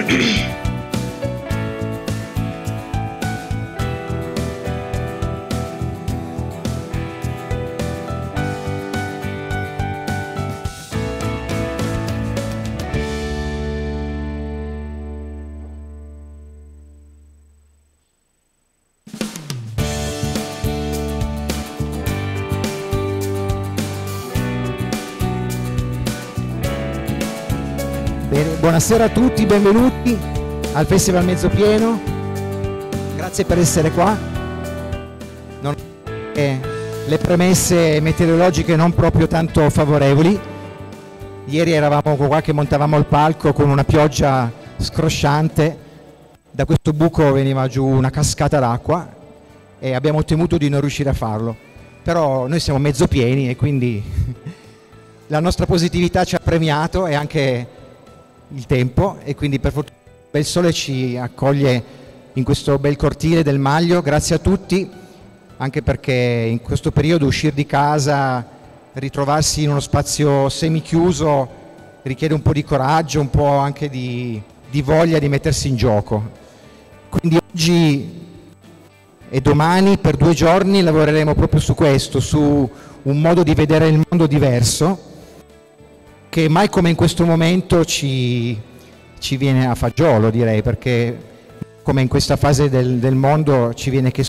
Bene, buonasera a tutti, benvenuti al Festival Mezzo Pieno, grazie per essere qua. Le premesse meteorologiche non proprio tanto favorevoli, ieri eravamo qua che montavamo il palco con una pioggia scrosciante, da questo buco veniva giù una cascata d'acqua e abbiamo temuto di non riuscire a farlo, però noi siamo mezzo pieni e quindi la nostra positività ci ha premiato e anche il tempo, e quindi per fortuna il sole ci accoglie in questo bel cortile del Maglio. Grazie a tutti, anche perché in questo periodo uscire di casa, ritrovarsi in uno spazio semichiuso richiede un po' di coraggio, un po' anche di voglia di mettersi in gioco. Quindi oggi e domani per 2 giorni lavoreremo proprio su questo, su un modo di vedere il mondo diverso, che mai come in questo momento ci viene a fagiolo, direi, perché come in questa fase del mondo ci viene che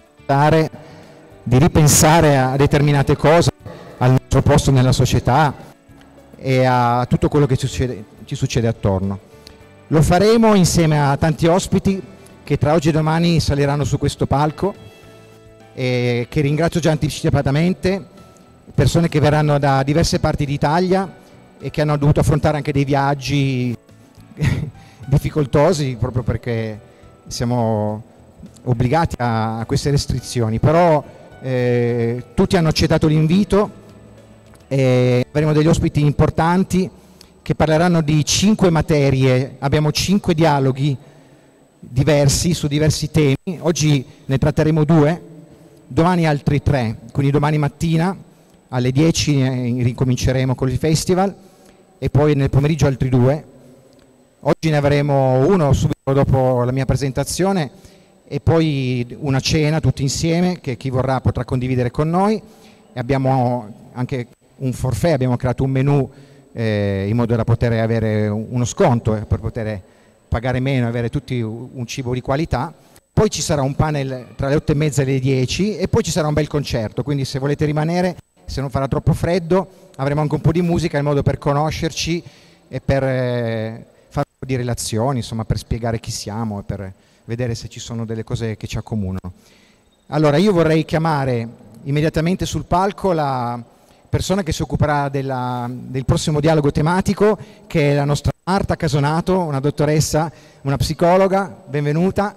di ripensare a determinate cose, al nostro posto nella società e a tutto quello che ci succede attorno. Lo faremo insieme a tanti ospiti che tra oggi e domani saliranno su questo palco e che ringrazio già anticipatamente, persone che verranno da diverse parti d'Italia e che hanno dovuto affrontare anche dei viaggi difficoltosi proprio perché siamo obbligati a queste restrizioni, però tutti hanno accettato l'invito e avremo degli ospiti importanti che parleranno di 5 materie, abbiamo 5 dialoghi diversi su diversi temi. Oggi ne tratteremo 2, domani altri 3, quindi domani mattina alle 10 ricominceremo con il festival e poi nel pomeriggio altri 2. Oggi ne avremo uno subito dopo la mia presentazione e poi una cena tutti insieme che chi vorrà potrà condividere con noi, e abbiamo anche un forfait, abbiamo creato un menù in modo da poter avere uno sconto per poter pagare meno e avere tutti un cibo di qualità. Poi ci sarà un panel tra le 8:30 e le 10 e poi ci sarà un bel concerto, quindi se volete rimanere, se non farà troppo freddo, avremo anche un po' di musica in modo per conoscerci e per fare un po' di relazioni, insomma, per spiegare chi siamo e per vedere se ci sono delle cose che ci accomunano. Allora, io vorrei chiamare immediatamente sul palco la persona che si occuperà del prossimo dialogo tematico, che è la nostra Marta Casonato, una dottoressa, una psicologa. Benvenuta.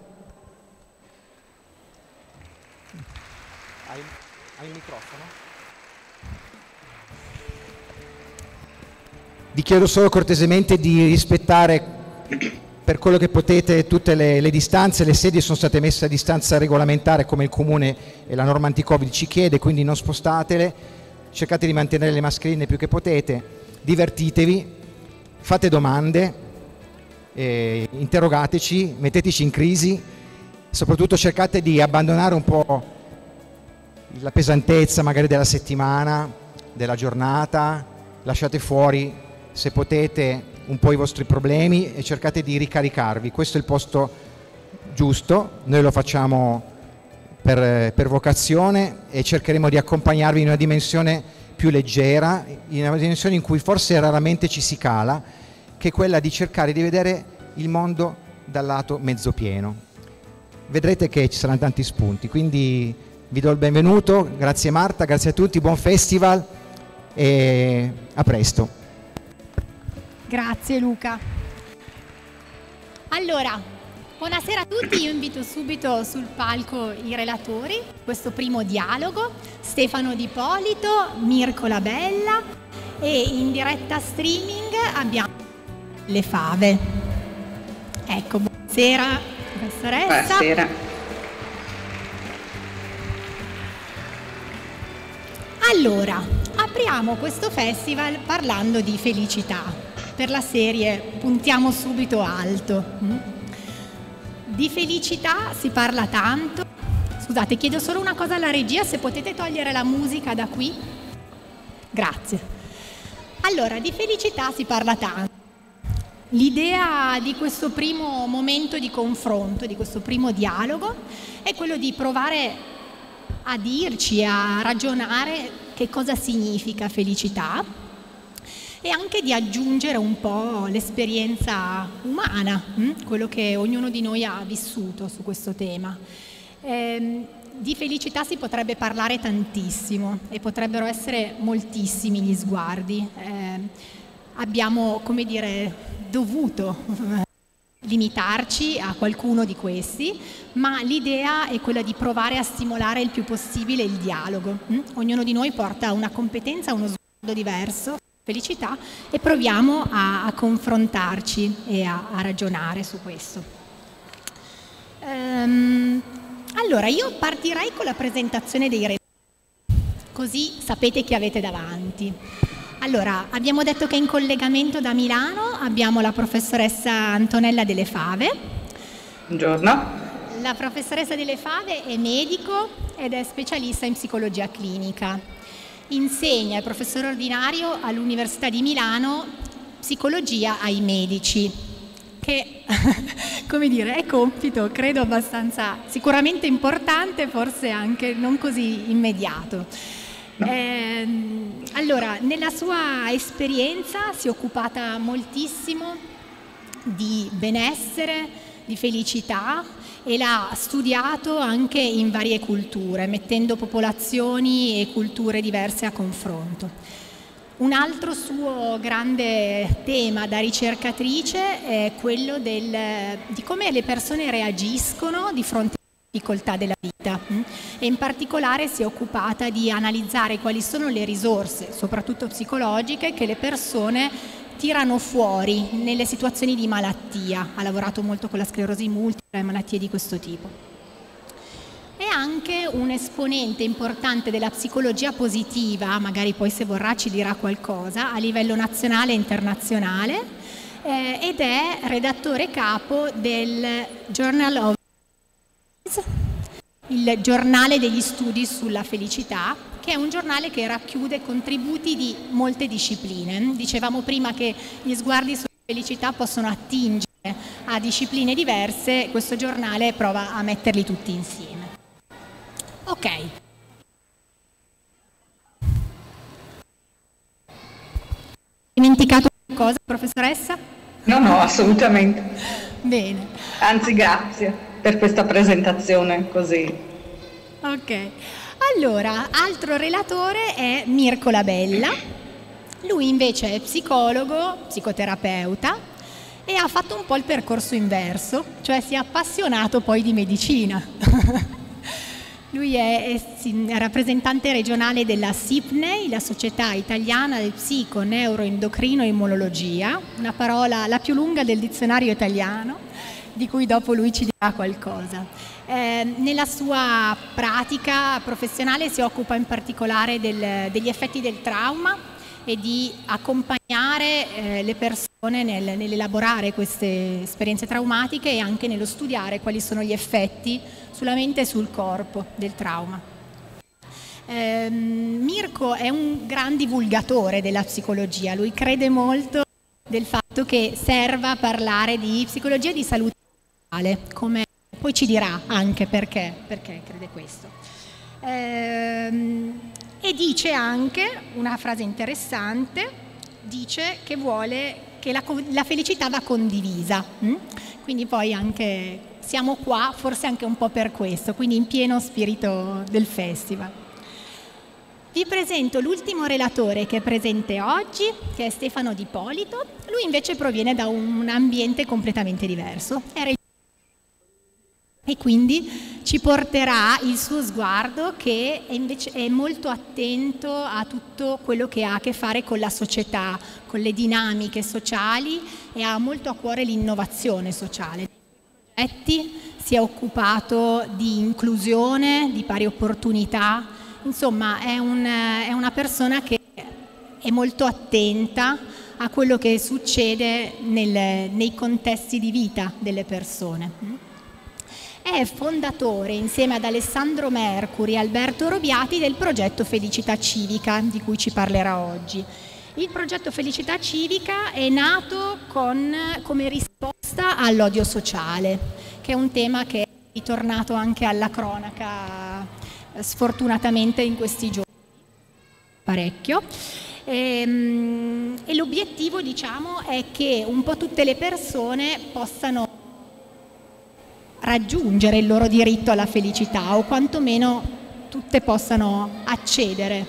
Hai il microfono? Vi chiedo solo cortesemente di rispettare per quello che potete tutte le distanze. Le sedie sono state messe a distanza regolamentare come il comune e la norma anti-Covid ci chiede, quindi non spostatele, cercate di mantenere le mascherine più che potete, divertitevi, fate domande, interrogateci, metteteci in crisi, soprattutto cercate di abbandonare un po' la pesantezza magari della settimana, della giornata, lasciate fuori se potete un po' i vostri problemi e cercate di ricaricarvi. Questo è il posto giusto, noi lo facciamo per vocazione e cercheremo di accompagnarvi in una dimensione più leggera, in una dimensione in cui forse raramente ci si cala, che è quella di cercare di vedere il mondo dal lato mezzo pieno. Vedrete che ci saranno tanti spunti, quindi vi do il benvenuto, grazie Marta, grazie a tutti, buon festival e a presto. Grazie Luca. Allora, buonasera a tutti, io invito subito sul palco i relatori, questo primo dialogo, Stefano Di Polito, Mirko Labella, e in diretta streaming abbiamo Le Fave. Ecco, buonasera professoressa. Buonasera. Allora, apriamo questo festival parlando di felicità. per la serie puntiamo subito alto. Di felicità si parla tanto. Scusate, chiedo solo una cosa alla regia, se potete togliere la musica da qui. Grazie. Allora, di felicità si parla tanto. L'idea di questo primo momento di confronto, di questo primo dialogo, è quello di provare a dirci, a ragionare che cosa significa felicità e anche di aggiungere un po' l'esperienza umana, quello che ognuno di noi ha vissuto su questo tema. Di felicità si potrebbe parlare tantissimo e potrebbero essere moltissimi gli sguardi. Abbiamo, come dire, dovuto limitarci a qualcuno di questi, ma l'idea è quella di provare a stimolare il più possibile il dialogo. Ognuno di noi porta una competenza, uno sguardo diverso, felicità, e proviamo a confrontarci e a ragionare su questo. Allora, io partirei con la presentazione dei relatori, così sapete chi avete davanti. Allora, abbiamo detto che in collegamento da Milano abbiamo la professoressa Antonella Delle Fave. Buongiorno. La professoressa Delle Fave è medico ed è specialista in psicologia clinica. Insegna, è professore ordinario all'Università di Milano, psicologia ai medici, che, come dire, è compito, credo, abbastanza sicuramente importante, forse anche non così immediato. Allora, nella sua esperienza si è occupata moltissimo di benessere, di felicità, e l'ha studiato anche in varie culture, mettendo popolazioni e culture diverse a confronto. Un altro suo grande tema da ricercatrice è quello di come le persone reagiscono di fronte difficoltà della vita, e in particolare si è occupata di analizzare quali sono le risorse, soprattutto psicologiche, che le persone tirano fuori nelle situazioni di malattia. Ha lavorato molto con la sclerosi multipla e malattie di questo tipo. È anche un esponente importante della psicologia positiva, magari poi se vorrà ci dirà qualcosa, a livello nazionale e internazionale, ed è redattore capo del Journal of il giornale degli studi sulla felicità, che è un giornale che racchiude contributi di molte discipline. Dicevamo prima che gli sguardi sulla felicità possono attingere a discipline diverse, questo giornale prova a metterli tutti insieme. Ok. Dimenticato qualcosa, professoressa? No, assolutamente. Bene. Anzi, grazie per questa presentazione così. Ok, allora, altro relatore è Mirko Labella. Lui invece è psicologo, psicoterapeuta, e ha fatto un po' il percorso inverso, cioè si è appassionato poi di medicina. Lui è rappresentante regionale della SIPNEI, la Società Italiana del Psico, Neuroendocrino e Immunologia, una parola la più lunga del dizionario italiano, di cui dopo lui ci dirà qualcosa. Nella sua pratica professionale si occupa in particolare degli effetti del trauma e di accompagnare le persone nell'elaborare queste esperienze traumatiche e anche nello studiare quali sono gli effetti sulla mente e sul corpo del trauma. Mirko è un gran divulgatore della psicologia, lui crede molto del fatto che serva parlare di psicologia e di salute mentale, come poi ci dirà anche perché crede questo. E dice anche una frase interessante, dice che vuole che la felicità va condivisa, quindi poi anche siamo qua forse anche un po' per questo, quindi in pieno spirito del festival. Vi presento l'ultimo relatore che è presente oggi, che è Stefano Di Polito. Lui invece proviene da un ambiente completamente diverso, e quindi ci porterà il suo sguardo, che invece è molto attento a tutto quello che ha a che fare con la società, con le dinamiche sociali, e ha molto a cuore l'innovazione sociale. Si è occupato di inclusione, di pari opportunità, insomma è una persona che è molto attenta a quello che succede nei contesti di vita delle persone. È fondatore, insieme ad Alessandro Mercuri e Alberto Robiati, del progetto Felicità Civica, di cui ci parlerà oggi. Il progetto Felicità Civica è nato come risposta all'odio sociale, che è un tema che è ritornato anche alla cronaca, sfortunatamente in questi giorni, parecchio. E l'obiettivo, diciamo, è che un po' tutte le persone possano raggiungere il loro diritto alla felicità, o quantomeno tutte possano accedere,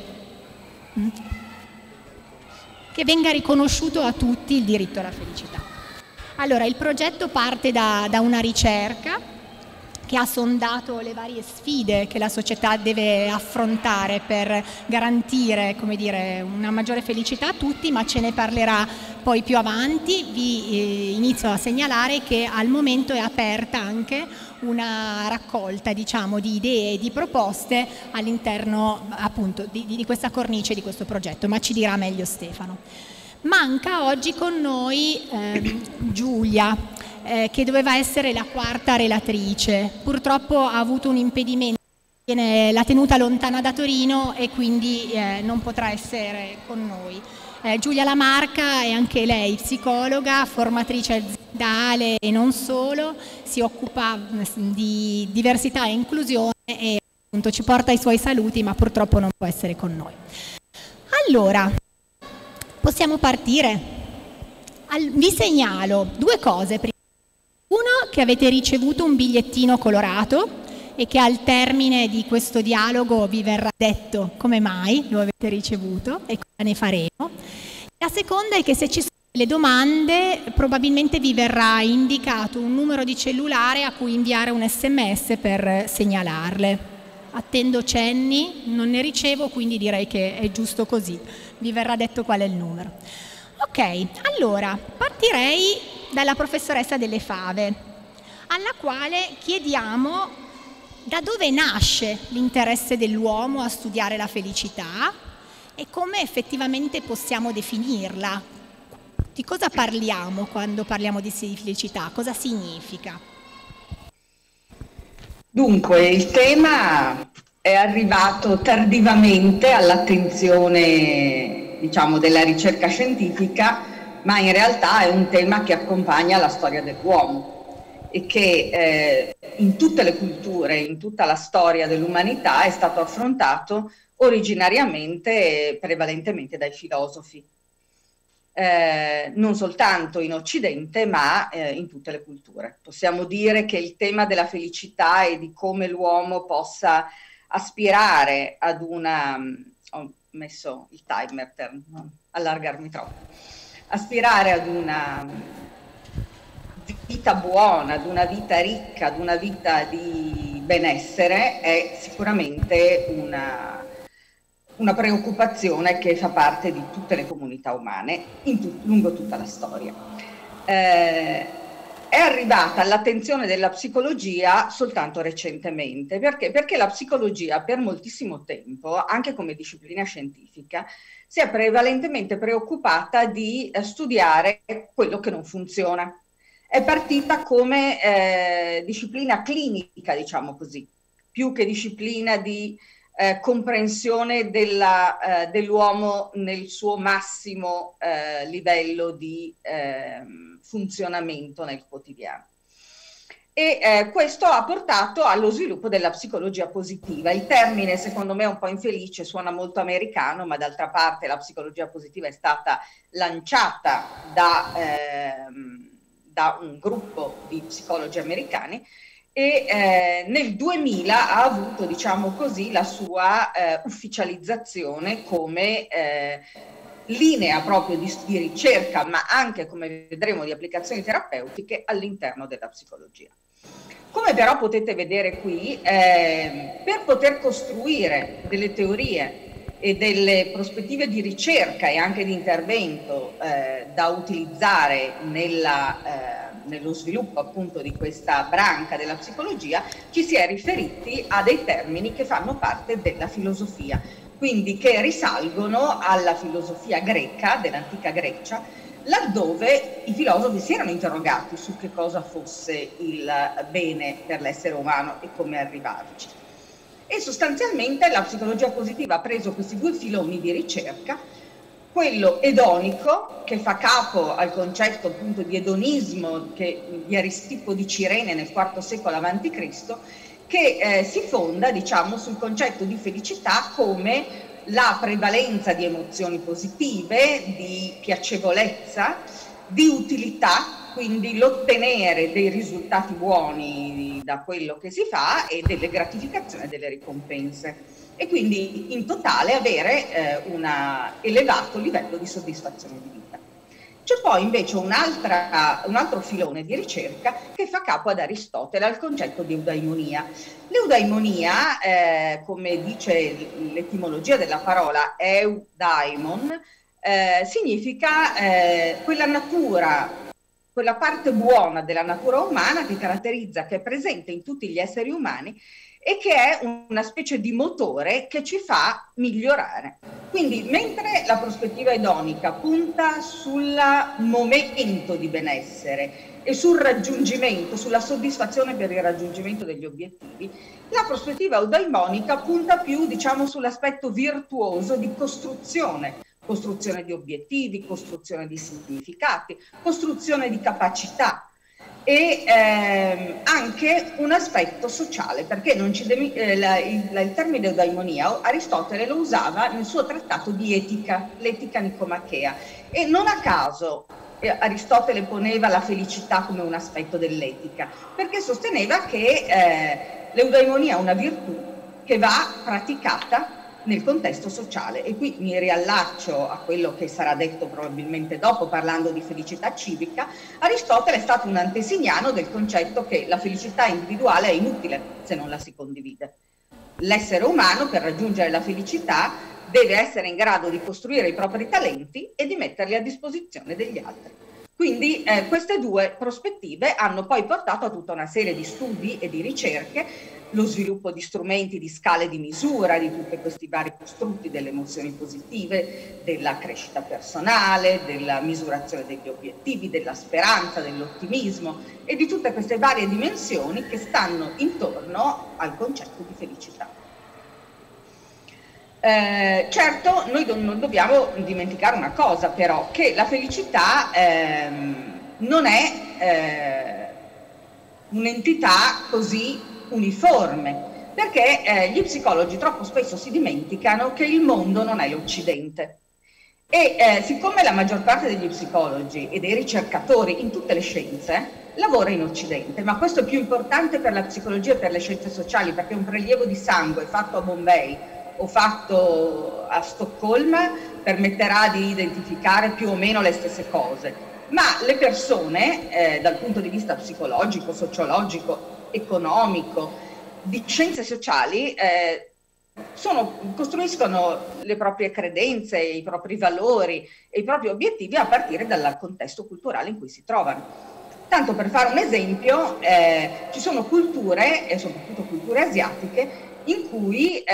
che venga riconosciuto a tutti il diritto alla felicità. Allora, il progetto parte da una ricerca che ha sondato le varie sfide che la società deve affrontare per garantire, come dire, una maggiore felicità a tutti, ma ce ne parlerà poi più avanti. Vi inizio a segnalare che al momento è aperta anche una raccolta, diciamo, di idee e di proposte all'interno appunto di questa cornice, di questo progetto, ma ci dirà meglio Stefano. Manca oggi con noi Giulia, che doveva essere la quarta relatrice. Purtroppo ha avuto un impedimento, l'ha tenuta lontana da Torino e quindi non potrà essere con noi. Giulia Lamarca è anche lei psicologa, formatrice aziendale e non solo, si occupa di diversità e inclusione e appunto ci porta i suoi saluti, ma purtroppo non può essere con noi. Allora, possiamo partire? Vi segnalo due cose. Uno, che avete ricevuto un bigliettino colorato e che al termine di questo dialogo vi verrà detto come mai lo avete ricevuto e cosa ne faremo. La seconda è che se ci sono delle domande probabilmente vi verrà indicato un numero di cellulare a cui inviare un SMS per segnalarle. Attendo cenni, non ne ricevo, quindi direi che è giusto così. Vi verrà detto qual è il numero. Ok, allora partirei dalla professoressa Delle Fave, alla quale chiediamo da dove nasce l'interesse dell'uomo a studiare la felicità e come effettivamente possiamo definirla. Di cosa parliamo quando parliamo di felicità? Cosa significa? Dunque, il tema è arrivato tardivamente all'attenzione, diciamo, della ricerca scientifica, ma in realtà è un tema che accompagna la storia dell'uomo e che in tutte le culture, in tutta la storia dell'umanità è stato affrontato originariamente e prevalentemente dai filosofi, non soltanto in Occidente ma in tutte le culture. Possiamo dire che il tema della felicità e di come l'uomo possa aspirare ad una... ho messo il timer per non allargarmi troppo. Aspirare ad una vita buona, ad una vita ricca, ad una vita di benessere è sicuramente una preoccupazione che fa parte di tutte le comunità umane lungo tutta la storia. È arrivata all'attenzione della psicologia soltanto recentemente. Perché? Perché la psicologia per moltissimo tempo, anche come disciplina scientifica, si è prevalentemente preoccupata di studiare quello che non funziona. È partita come disciplina clinica, diciamo così, più che disciplina di comprensione dell'uomo nel suo massimo livello di funzionamento nel quotidiano. E questo ha portato allo sviluppo della psicologia positiva. Il termine, secondo me, è un po' infelice, suona molto americano, ma d'altra parte la psicologia positiva è stata lanciata da un gruppo di psicologi americani e nel 2000 ha avuto, diciamo così, la sua ufficializzazione come linea proprio di ricerca, ma anche, come vedremo, di applicazioni terapeutiche all'interno della psicologia. Come però potete vedere qui, per poter costruire delle teorie e delle prospettive di ricerca e anche di intervento da utilizzare nello sviluppo appunto di questa branca della psicologia, ci si è riferiti a dei termini che fanno parte della filosofia. quindi che risalgono alla filosofia greca, dell'antica Grecia, laddove i filosofi si erano interrogati su che cosa fosse il bene per l'essere umano e come arrivarci. E sostanzialmente la psicologia positiva ha preso questi due filoni di ricerca, quello edonico, che fa capo al concetto appunto di edonismo di Aristippo di Cirene nel IV secolo a.C., che si fonda, diciamo, sul concetto di felicità come la prevalenza di emozioni positive, di piacevolezza, di utilità, quindi l'ottenere dei risultati buoni da quello che si fa e delle gratificazioni e delle ricompense. E quindi in totale avere un elevato livello di soddisfazione di vita. C'è poi invece un altro filone di ricerca che fa capo ad Aristotele, al concetto di eudaimonia. L'eudaimonia, come dice l'etimologia della parola eudaimon, significa quella natura, quella parte buona della natura umana che caratterizza, che è presente in tutti gli esseri umani e che è una specie di motore che ci fa migliorare. Quindi, mentre la prospettiva edonica punta sul momento di benessere e sul raggiungimento, sulla soddisfazione per il raggiungimento degli obiettivi, la prospettiva eudaimonica punta più, diciamo, sull'aspetto virtuoso di costruzione di obiettivi, costruzione di significati, costruzione di capacità, e anche un aspetto sociale, perché il termine eudaimonia Aristotele lo usava nel suo trattato di etica, l'etica nicomachea, e non a caso Aristotele poneva la felicità come un aspetto dell'etica, perché sosteneva che l'eudaimonia è una virtù che va praticata nel contesto sociale. E qui mi riallaccio a quello che sarà detto probabilmente dopo, parlando di felicità civica. Aristotele è stato un antesignano del concetto che la felicità individuale è inutile se non la si condivide. L'essere umano, per raggiungere la felicità, deve essere in grado di costruire i propri talenti e di metterli a disposizione degli altri. Quindi queste due prospettive hanno poi portato a tutta una serie di studi e di ricerche, lo sviluppo di strumenti, di scale di misura, di tutti questi vari costrutti delle emozioni positive, della crescita personale, della misurazione degli obiettivi, della speranza, dell'ottimismo e di tutte queste varie dimensioni che stanno intorno al concetto di felicità. Certo, noi non dobbiamo dimenticare una cosa però, che la felicità non è un'entità così uniforme, perché gli psicologi troppo spesso si dimenticano che il mondo non è l'Occidente. E siccome la maggior parte degli psicologi e dei ricercatori in tutte le scienze lavora in Occidente, ma questo è più importante per la psicologia e per le scienze sociali, perché un prelievo di sangue fatto a Bombay o fatto a Stoccolma permetterà di identificare più o meno le stesse cose, ma le persone dal punto di vista psicologico, sociologico, economico, di scienze sociali costruiscono le proprie credenze, i propri valori e i propri obiettivi a partire dal contesto culturale in cui si trovano. Tanto per fare un esempio, ci sono culture, e soprattutto culture asiatiche, in cui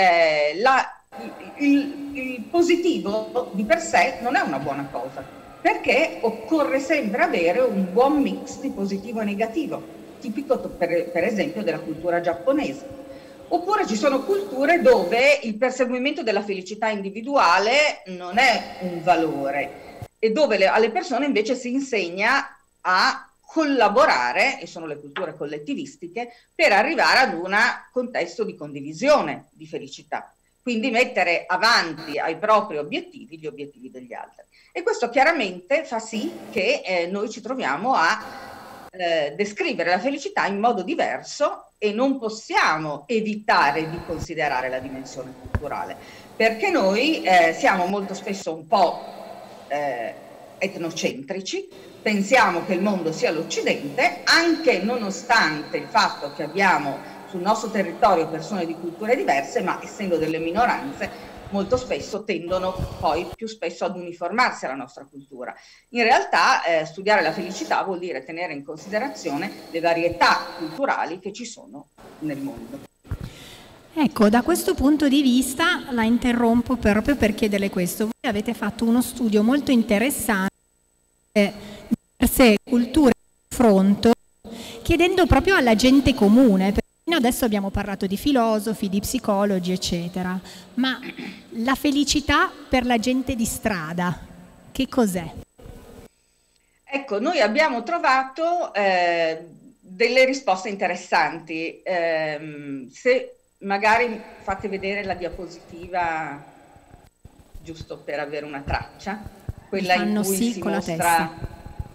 il positivo di per sé non è una buona cosa, perché occorre sempre avere un buon mix di positivo e negativo, tipico per esempio della cultura giapponese. Oppure ci sono culture dove il perseguimento della felicità individuale non è un valore e dove alle persone invece si insegna a collaborare, e sono le culture collettivistiche, per arrivare ad un contesto di condivisione di felicità. Quindi mettere avanti ai propri obiettivi gli obiettivi degli altri. E questo chiaramente fa sì che noi ci troviamo a descrivere la felicità in modo diverso e non possiamo evitare di considerare la dimensione culturale, perché noi siamo molto spesso un po' etnocentrici, pensiamo che il mondo sia l'Occidente, anche nonostante il fatto che abbiamo sul nostro territorio persone di culture diverse, ma essendo delle minoranze molto spesso tendono poi più spesso ad uniformarsi alla nostra cultura. In realtà studiare la felicità vuol dire tenere in considerazione le varietà culturali che ci sono nel mondo. Ecco, da questo punto di vista la interrompo proprio per chiederle questo. Voi avete fatto uno studio molto interessante di diverse culture di confronto, chiedendo proprio alla gente comune, perché fino adesso abbiamo parlato di filosofi, di psicologi, eccetera, ma la felicità per la gente di strada, che cos'è? Ecco, noi abbiamo trovato delle risposte interessanti. Se magari fate vedere la diapositiva, giusto per avere una traccia, quella in cui sì, si con mostra... la testa.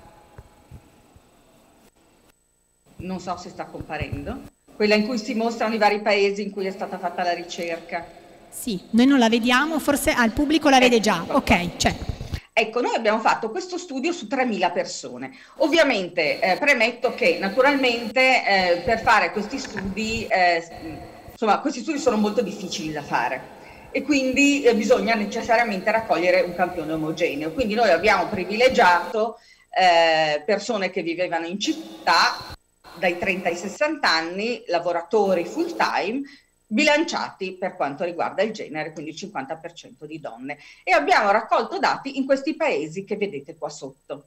Non so se sta comparendo. Quella in cui si mostrano i vari paesi in cui è stata fatta la ricerca. Sì, noi non la vediamo, forse al pubblico la vede già. Ok, c'è. Ecco, noi abbiamo fatto questo studio su 3.000 persone. Ovviamente premetto che naturalmente per fare questi studi, insomma, questi studi sono molto difficili da fare e quindi bisogna necessariamente raccogliere un campione omogeneo. Quindi noi abbiamo privilegiato persone che vivevano in città dai 30 ai 60 anni, lavoratori full time, bilanciati per quanto riguarda il genere, quindi il 50% di donne. E abbiamo raccolto dati in questi paesi che vedete qua sotto.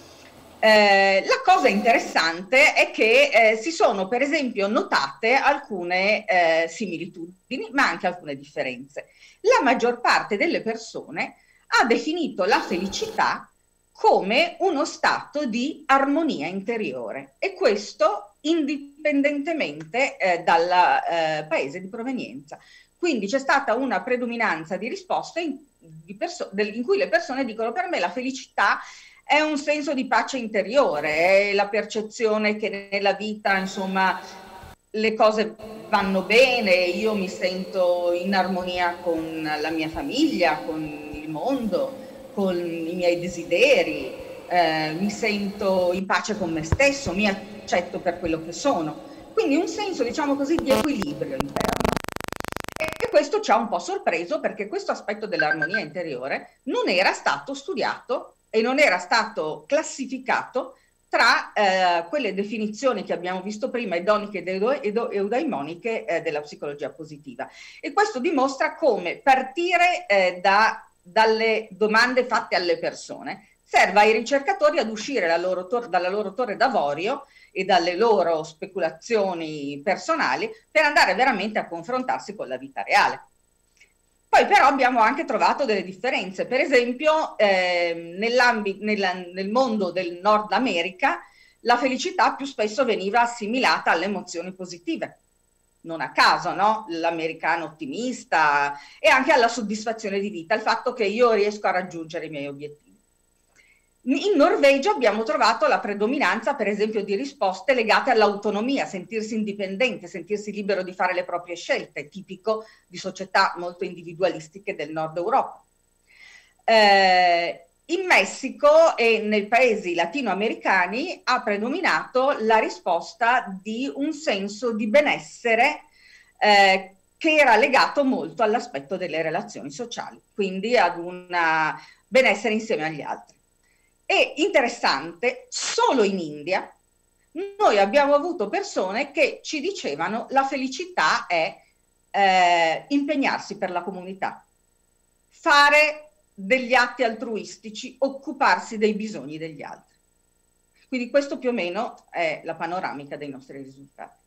La cosa interessante è che si sono per esempio notate alcune similitudini, ma anche alcune differenze. La maggior parte delle persone ha definito la felicità come uno stato di armonia interiore, e questo indipendentemente dal paese di provenienza. Quindi c'è stata una predominanza di risposte in cui le persone dicono: per me la felicità è un senso di pace interiore, è la percezione che nella vita, insomma, le cose vanno bene, io mi sento in armonia con la mia famiglia, con il mondo, con i miei desideri, mi sento in pace con me stesso, mi accetto per quello che sono. Quindi un senso, diciamo così, di equilibrio interno. E questo ci ha un po' sorpreso, perché questo aspetto dell'armonia interiore non era stato studiato e non era stato classificato tra quelle definizioni che abbiamo visto prima, edoniche ed eudaimoniche della psicologia positiva. E questo dimostra come partire dalle domande fatte alle persone serva ai ricercatori ad uscire dalla loro torre d'avorio e dalle loro speculazioni personali per andare veramente a confrontarsi con la vita reale. Poi però abbiamo anche trovato delle differenze. Per esempio nel mondo del Nord America la felicità più spesso veniva assimilata alle emozioni positive. Non a caso, no? L'americano ottimista, e anche alla soddisfazione di vita, il fatto che io riesco a raggiungere i miei obiettivi. In Norvegia abbiamo trovato la predominanza, per esempio, di risposte legate all'autonomia, sentirsi indipendente, sentirsi libero di fare le proprie scelte, tipico di società molto individualistiche del Nord Europa. In Messico e nei paesi latinoamericani ha predominato la risposta di un senso di benessere che era legato molto all'aspetto delle relazioni sociali, quindi ad un benessere insieme agli altri. E interessante, solo in India noi abbiamo avuto persone che ci dicevano: la felicità è impegnarsi per la comunità, fare degli atti altruistici, occuparsi dei bisogni degli altri. Quindi questo più o meno è la panoramica dei nostri risultati.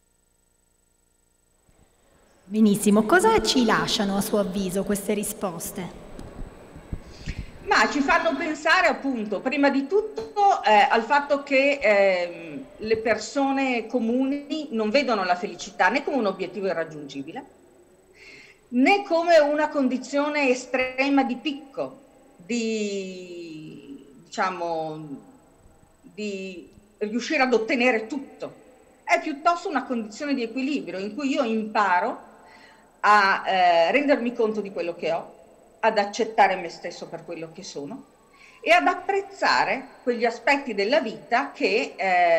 Benissimo, cosa ci lasciano a suo avviso queste risposte? Ma ci fanno pensare, appunto, prima di tutto al fatto che le persone comuni non vedono la felicità né come un obiettivo irraggiungibile, né come una condizione estrema di picco, diciamo, di riuscire ad ottenere tutto. È piuttosto una condizione di equilibrio in cui io imparo a rendermi conto di quello che ho, ad accettare me stesso per quello che sono e ad apprezzare quegli aspetti della vita che,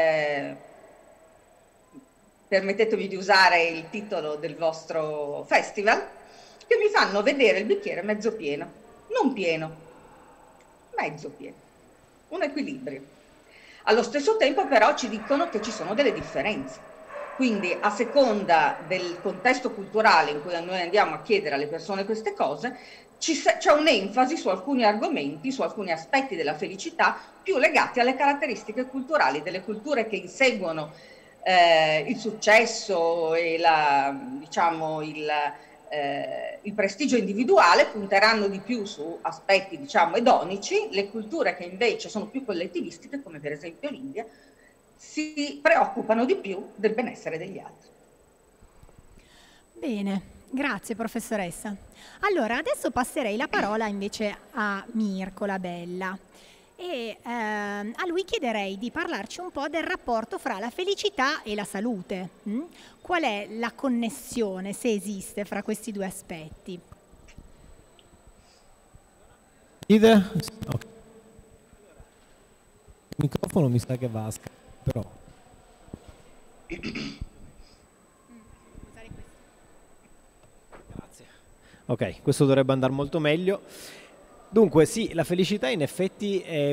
permettetemi di usare il titolo del vostro festival, che mi fanno vedere il bicchiere mezzo pieno, non pieno, mezzo pieno, un equilibrio. Allo stesso tempo però ci dicono che ci sono delle differenze, Quindi a seconda del contesto culturale in cui noi andiamo a chiedere alle persone queste cose, c'è un'enfasi su alcuni argomenti, su alcuni aspetti della felicità più legati alle caratteristiche culturali delle culture che inseguono il successo e diciamo, il prestigio individuale, punteranno di più su aspetti, diciamo, edonici. Le culture che invece sono più collettivistiche, come per esempio l'India, si preoccupano di più del benessere degli altri. Bene, grazie professoressa. Allora, adesso passerei la parola invece a Mirko Labella e a lui chiederei di parlarci un po' del rapporto fra la felicità e la salute. Qual è la connessione, se esiste, fra questi due aspetti? Okay. Il microfono mi sa che va a però. Grazie. Ok, questo dovrebbe andare molto meglio. Dunque sì, la felicità in effetti è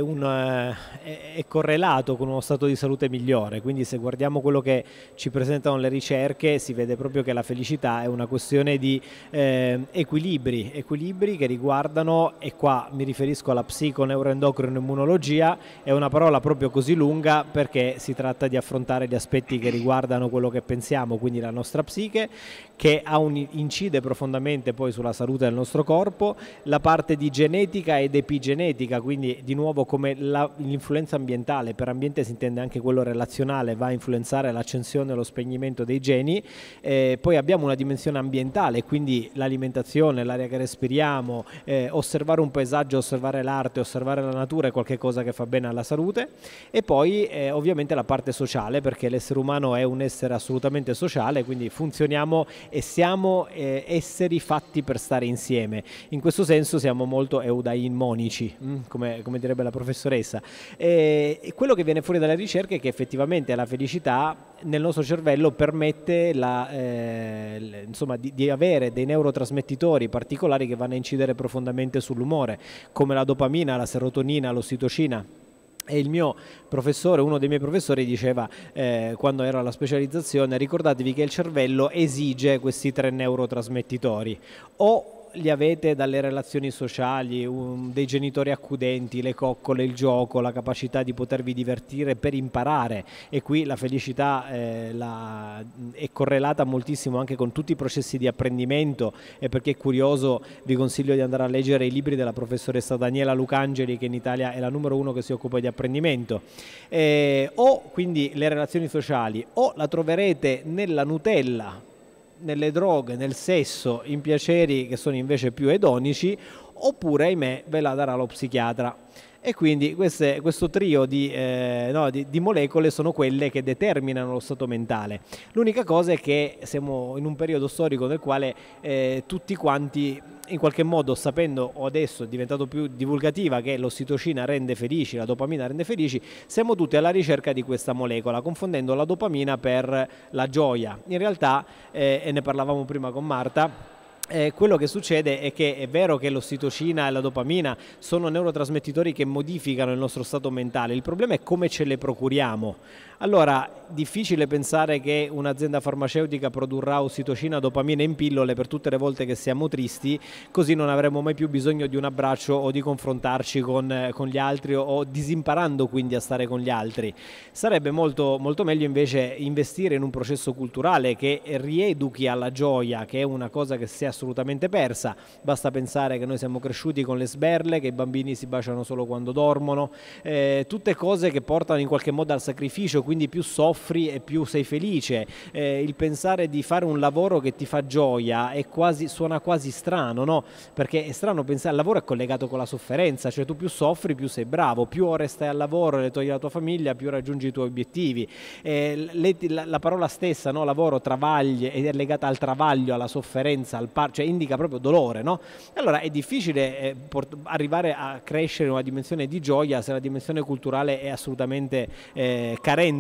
correlato con uno stato di salute migliore, quindi se guardiamo quello che ci presentano le ricerche si vede proprio che la felicità è una questione di equilibri che riguardano, e qua mi riferisco alla psico-neuroendocrino-immunologia, è una parola proprio così lunga perché si tratta di affrontare gli aspetti che riguardano quello che pensiamo, quindi la nostra psiche, che incide profondamente poi sulla salute del nostro corpo, la parte di genetica ed epigenetica, quindi di nuovo come l'influenza ambientale, per ambiente si intende anche quello relazionale, va a influenzare l'accensione e lo spegnimento dei geni, poi abbiamo una dimensione ambientale, quindi l'alimentazione, l'aria che respiriamo, osservare un paesaggio, osservare l'arte, osservare la natura è qualcosa che fa bene alla salute, e poi ovviamente la parte sociale, perché l'essere umano è un essere assolutamente sociale, quindi funzioniamo e siamo esseri fatti per stare insieme. In questo senso siamo molto eudaimonici, come direbbe la professoressa. E quello che viene fuori dalle ricerche è che effettivamente la felicità nel nostro cervello permette insomma, di avere dei neurotrasmettitori particolari che vanno a incidere profondamente sull'umore, come la dopamina, la serotonina, l'ossitocina. E il mio professore, uno dei miei professori, diceva quando ero alla specializzazione: ricordatevi che il cervello esige questi 3 neurotrasmettitori, o li avete dalle relazioni sociali, dei genitori accudenti, le coccole, il gioco, la capacità di potervi divertire per imparare, e qui la felicità è correlata moltissimo anche con tutti i processi di apprendimento, e perché è curioso vi consiglio di andare a leggere i libri della professoressa Daniela Lucangeli, che in Italia è la numero 1 che si occupa di apprendimento, o quindi le relazioni sociali, o la troverete nella Nutella, nelle droghe, nel sesso, in piaceri che sono invece più edonici, oppure, ahimè, ve la darà lo psichiatra. E quindi questo trio di molecole sono quelle che determinano lo stato mentale. L'unica cosa è che siamo in un periodo storico nel quale tutti quanti, in qualche modo, sapendo, o adesso è diventato più divulgativa, che l'ossitocina rende felici, la dopamina rende felici, siamo tutti alla ricerca di questa molecola, confondendo la dopamina per la gioia. In realtà, e ne parlavamo prima con Marta, quello che succede è che è vero che l'ossitocina e la dopamina sono neurotrasmettitori che modificano il nostro stato mentale, il problema è come ce le procuriamo. Allora, difficile pensare che un'azienda farmaceutica produrrà ossitocina, dopamina in pillole per tutte le volte che siamo tristi, così non avremo mai più bisogno di un abbraccio o di confrontarci con gli altri, o disimparando quindi a stare con gli altri. Sarebbe molto, molto meglio invece investire in un processo culturale che rieduchi alla gioia, che è una cosa che si è assolutamente persa. Basta pensare che noi siamo cresciuti con le sberle, che i bambini si baciano solo quando dormono, tutte cose che portano in qualche modo al sacrificio, quindi più soffri e più sei felice. Il pensare di fare un lavoro che ti fa gioia suona quasi strano, no? Perché è strano pensare, al lavoro è collegato con la sofferenza, cioè tu più soffri più sei bravo, più ore stai al lavoro, le togli alla tua famiglia, più raggiungi i tuoi obiettivi. La parola stessa, no? Lavoro, travagli, è legata al travaglio, alla sofferenza, cioè indica proprio dolore, no? Allora è difficile arrivare a crescere in una dimensione di gioia se la dimensione culturale è assolutamente carente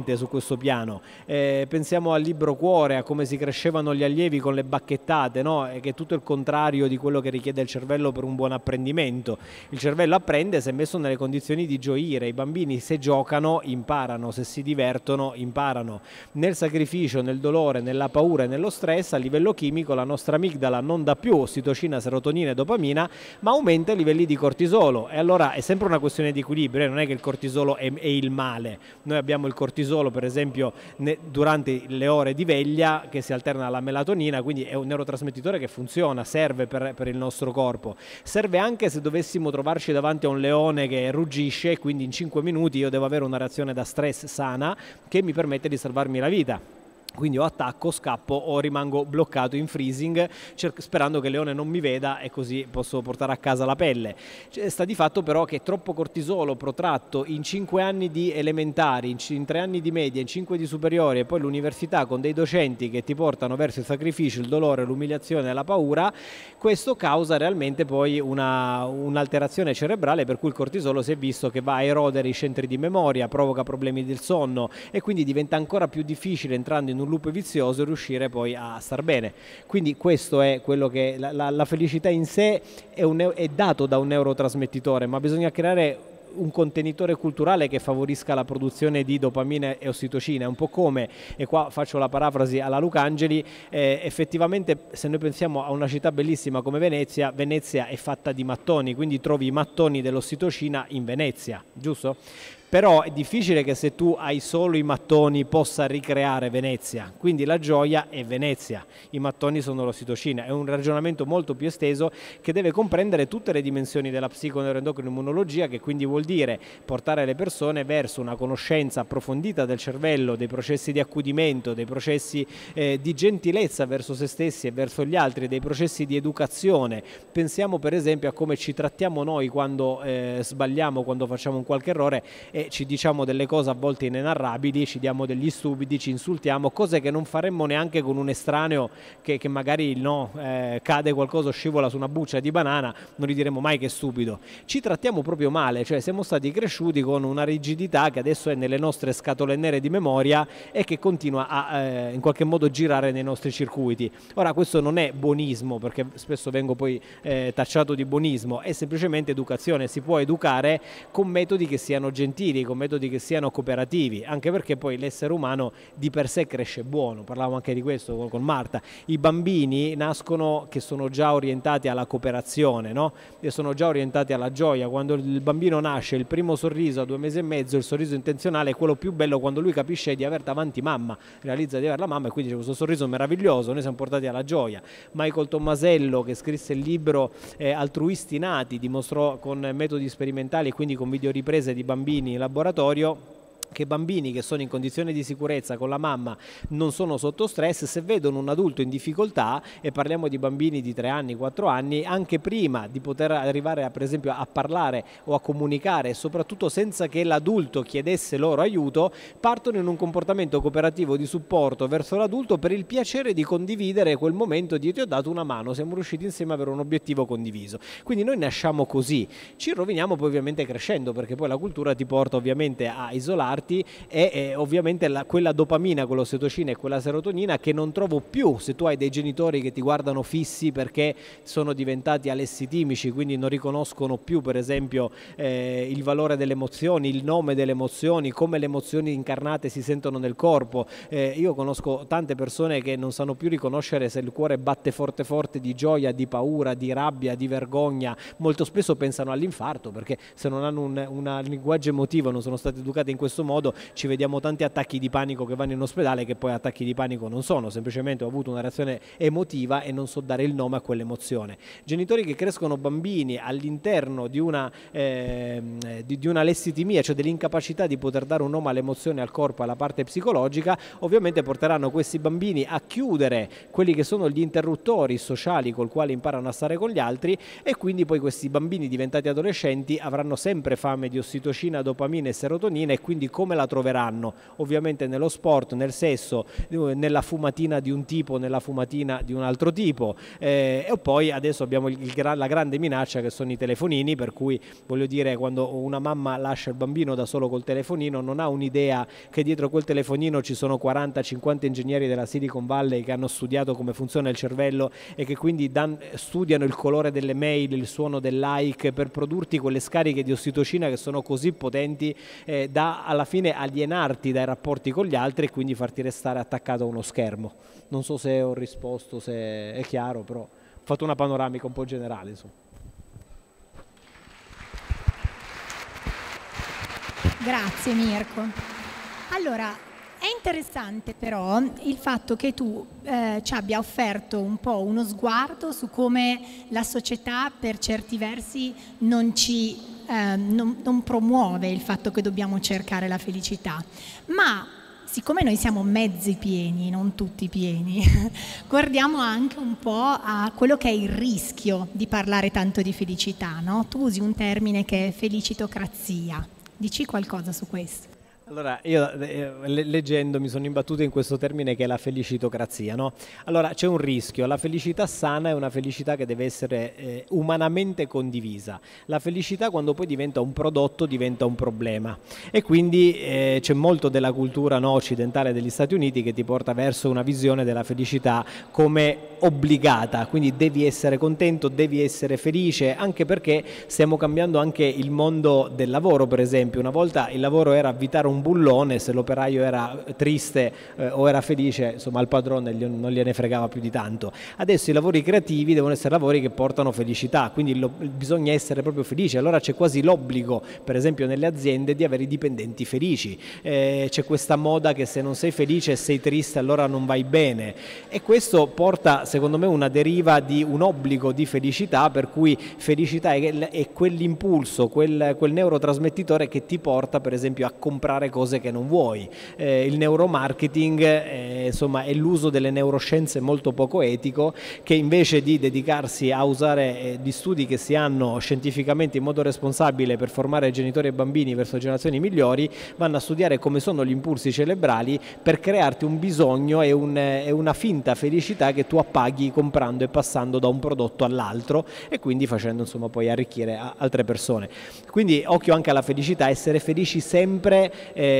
potente su questo piano. Pensiamo al libro Cuore, a come si crescevano gli allievi con le bacchettate, no? Che è tutto il contrario di quello che richiede il cervello per un buon apprendimento. Il cervello apprende se è messo nelle condizioni di gioire. I bambini, se giocano, imparano, se si divertono, imparano. Nel sacrificio, nel dolore, nella paura e nello stress, a livello chimico la nostra amigdala non dà più ossitocina, serotonina e dopamina, ma aumenta i livelli di cortisolo. E allora è sempre una questione di equilibrio, non è che il cortisolo è il male. Noi abbiamo il cortisolo, per esempio, durante le ore di veglia, che si alterna alla melatonina, quindi è un neurotrasmettitore che funziona, serve per il nostro corpo. Serve anche se dovessimo trovarci davanti a un leone che ruggisce, quindi in 5 minuti io devo avere una reazione da stress sana che mi permette di salvarmi la vita. Quindi o attacco, scappo o rimango bloccato in freezing sperando che il leone non mi veda e così posso portare a casa la pelle. Sta di fatto però che troppo cortisolo protratto in 5 anni di elementari, in 3 anni di media, in 5 di superiori e poi l'università con dei docenti che ti portano verso il sacrificio, il dolore, l'umiliazione e la paura, questo causa realmente poi un'alterazione cerebrale per cui il cortisolo si è visto che va a erodere i centri di memoria, provoca problemi del sonno e quindi diventa ancora più difficile, entrando in un loop vizioso, riuscire poi a star bene. Quindi questo è quello che la felicità in sé è dato da un neurotrasmettitore, ma bisogna creare un contenitore culturale che favorisca la produzione di dopamina e ossitocina. È un po' come, e qua faccio la parafrasi alla Lucangeli, effettivamente se noi pensiamo a una città bellissima come Venezia, Venezia è fatta di mattoni, quindi trovi i mattoni dell'ossitocina in Venezia, giusto? Però è difficile che se tu hai solo i mattoni possa ricreare Venezia, quindi la gioia è Venezia, i mattoni sono l'ossitocina. È un ragionamento molto più esteso che deve comprendere tutte le dimensioni della psiconeuroendocrino-immunologia, che quindi vuol dire portare le persone verso una conoscenza approfondita del cervello, dei processi di accudimento, dei processi di gentilezza verso se stessi e verso gli altri, dei processi di educazione. Pensiamo per esempio a come ci trattiamo noi quando sbagliamo, quando facciamo un qualche errore e ci diciamo delle cose a volte inenarrabili, ci diamo degli stupidi, ci insultiamo, cose che non faremmo neanche con un estraneo che magari cade qualcosa, scivola su una buccia di banana, non gli diremo mai che è stupido. Ci trattiamo proprio male, cioè siamo stati cresciuti con una rigidità che adesso è nelle nostre scatole nere di memoria e che continua a in qualche modo girare nei nostri circuiti. Ora questo non è buonismo, perché spesso vengo poi tacciato di buonismo, è semplicemente educazione. Si può educare con metodi che siano gentili, con metodi che siano cooperativi, anche perché poi l'essere umano di per sé cresce buono. Parlavamo anche di questo con Marta. I bambini nascono che sono già orientati alla cooperazione, no? E sono già orientati alla gioia. Quando il bambino nasce, il primo sorriso a 2 mesi e mezzo, il sorriso intenzionale è quello più bello quando lui capisce di aver davanti mamma, realizza di avere la mamma e quindi c'è questo sorriso meraviglioso. Noi siamo portati alla gioia. Michael Tommasello, che scrisse il libro Altruisti nati, dimostrò con metodi sperimentali e quindi con videoriprese di bambini in laboratorio che bambini che sono in condizione di sicurezza con la mamma non sono sotto stress. Se vedono un adulto in difficoltà, e parliamo di bambini di 3 anni, 4 anni, anche prima di poter arrivare per esempio a parlare o a comunicare, e soprattutto senza che l'adulto chiedesse loro aiuto, partono in un comportamento cooperativo di supporto verso l'adulto per il piacere di condividere quel momento di ti ho dato una mano, siamo riusciti insieme ad avere un obiettivo condiviso. Quindi noi nasciamo così, ci roviniamo poi ovviamente crescendo, perché poi la cultura ti porta ovviamente a isolarti e ovviamente quella dopamina, quell'ossitocina e quella serotonina che non trovo più se tu hai dei genitori che ti guardano fissi perché sono diventati alessitimici, quindi non riconoscono più per esempio il valore delle emozioni, il nome delle emozioni, come le emozioni incarnate si sentono nel corpo. Io conosco tante persone che non sanno più riconoscere se il cuore batte forte forte di gioia, di paura, di rabbia, di vergogna. Molto spesso pensano all'infarto, perché se non hanno un linguaggio emotivo, non sono stati educati in questo modo, ci vediamo tanti attacchi di panico che vanno in ospedale che poi attacchi di panico non sono, semplicemente ho avuto una reazione emotiva e non so dare il nome a quell'emozione. Genitori che crescono bambini all'interno di una lessitimia, cioè dell'incapacità di poter dare un nome alle emozioni, al corpo, alla parte psicologica, ovviamente porteranno questi bambini a chiudere quelli che sono gli interruttori sociali col quale imparano a stare con gli altri, e quindi poi questi bambini diventati adolescenti avranno sempre fame di ossitocina, dopamina e serotonina, e quindi come la troveranno? Ovviamente nello sport, nel sesso, nella fumatina di un tipo, nella fumatina di un altro tipo, e poi adesso abbiamo la grande minaccia che sono i telefonini, per cui voglio dire, quando una mamma lascia il bambino da solo col telefonino non ha un'idea che dietro quel telefonino ci sono 40-50 ingegneri della Silicon Valley che hanno studiato come funziona il cervello e che quindi studiano il colore delle mail, il suono del like, per produrti quelle scariche di ossitocina che sono così potenti da alla fine alienarti dai rapporti con gli altri e quindi farti restare attaccato a uno schermo. Non so se ho risposto, se è chiaro, però ho fatto una panoramica un po' generale, insomma. Grazie Mirko. Allora, è interessante però il fatto che tu ci abbia offerto un po' uno sguardo su come la società per certi versi non promuove il fatto che dobbiamo cercare la felicità, ma siccome noi siamo mezzi pieni, non tutti pieni, guardiamo anche un po' a quello che è il rischio di parlare tanto di felicità, no? Tu usi un termine che è felicitocrazia. Dici qualcosa su questo? Allora, io leggendo mi sono imbattuto in questo termine che è la felicitocrazia, no? Allora, c'è un rischio, la felicità sana è una felicità che deve essere umanamente condivisa. La felicità quando poi diventa un prodotto diventa un problema e quindi c'è molto della cultura, no, occidentale degli Stati Uniti che ti porta verso una visione della felicità come obbligata, quindi devi essere contento, devi essere felice, anche perché stiamo cambiando anche il mondo del lavoro, per esempio. Una volta il lavoro era avvitare un bullone, se l'operaio era triste o era felice, insomma al padrone non gliene fregava più di tanto. Adesso i lavori creativi devono essere lavori che portano felicità, quindi bisogna essere proprio felici. Allora c'è quasi l'obbligo, per esempio nelle aziende, di avere i dipendenti felici. C'è questa moda che se non sei felice e sei triste allora non vai bene, e questo porta secondo me una deriva di un obbligo di felicità, per cui felicità è quell'impulso, quel neurotrasmettitore che ti porta per esempio a comprare cose che non vuoi. Il neuromarketing insomma è l'uso delle neuroscienze molto poco etico, che invece di dedicarsi a usare gli studi che si hanno scientificamente in modo responsabile per formare genitori e bambini verso generazioni migliori, vanno a studiare come sono gli impulsi cerebrali per crearti un bisogno e una finta felicità che tu appaghi comprando e passando da un prodotto all'altro e quindi facendo insomma poi arricchire altre persone. Quindi occhio anche alla felicità, essere felici sempre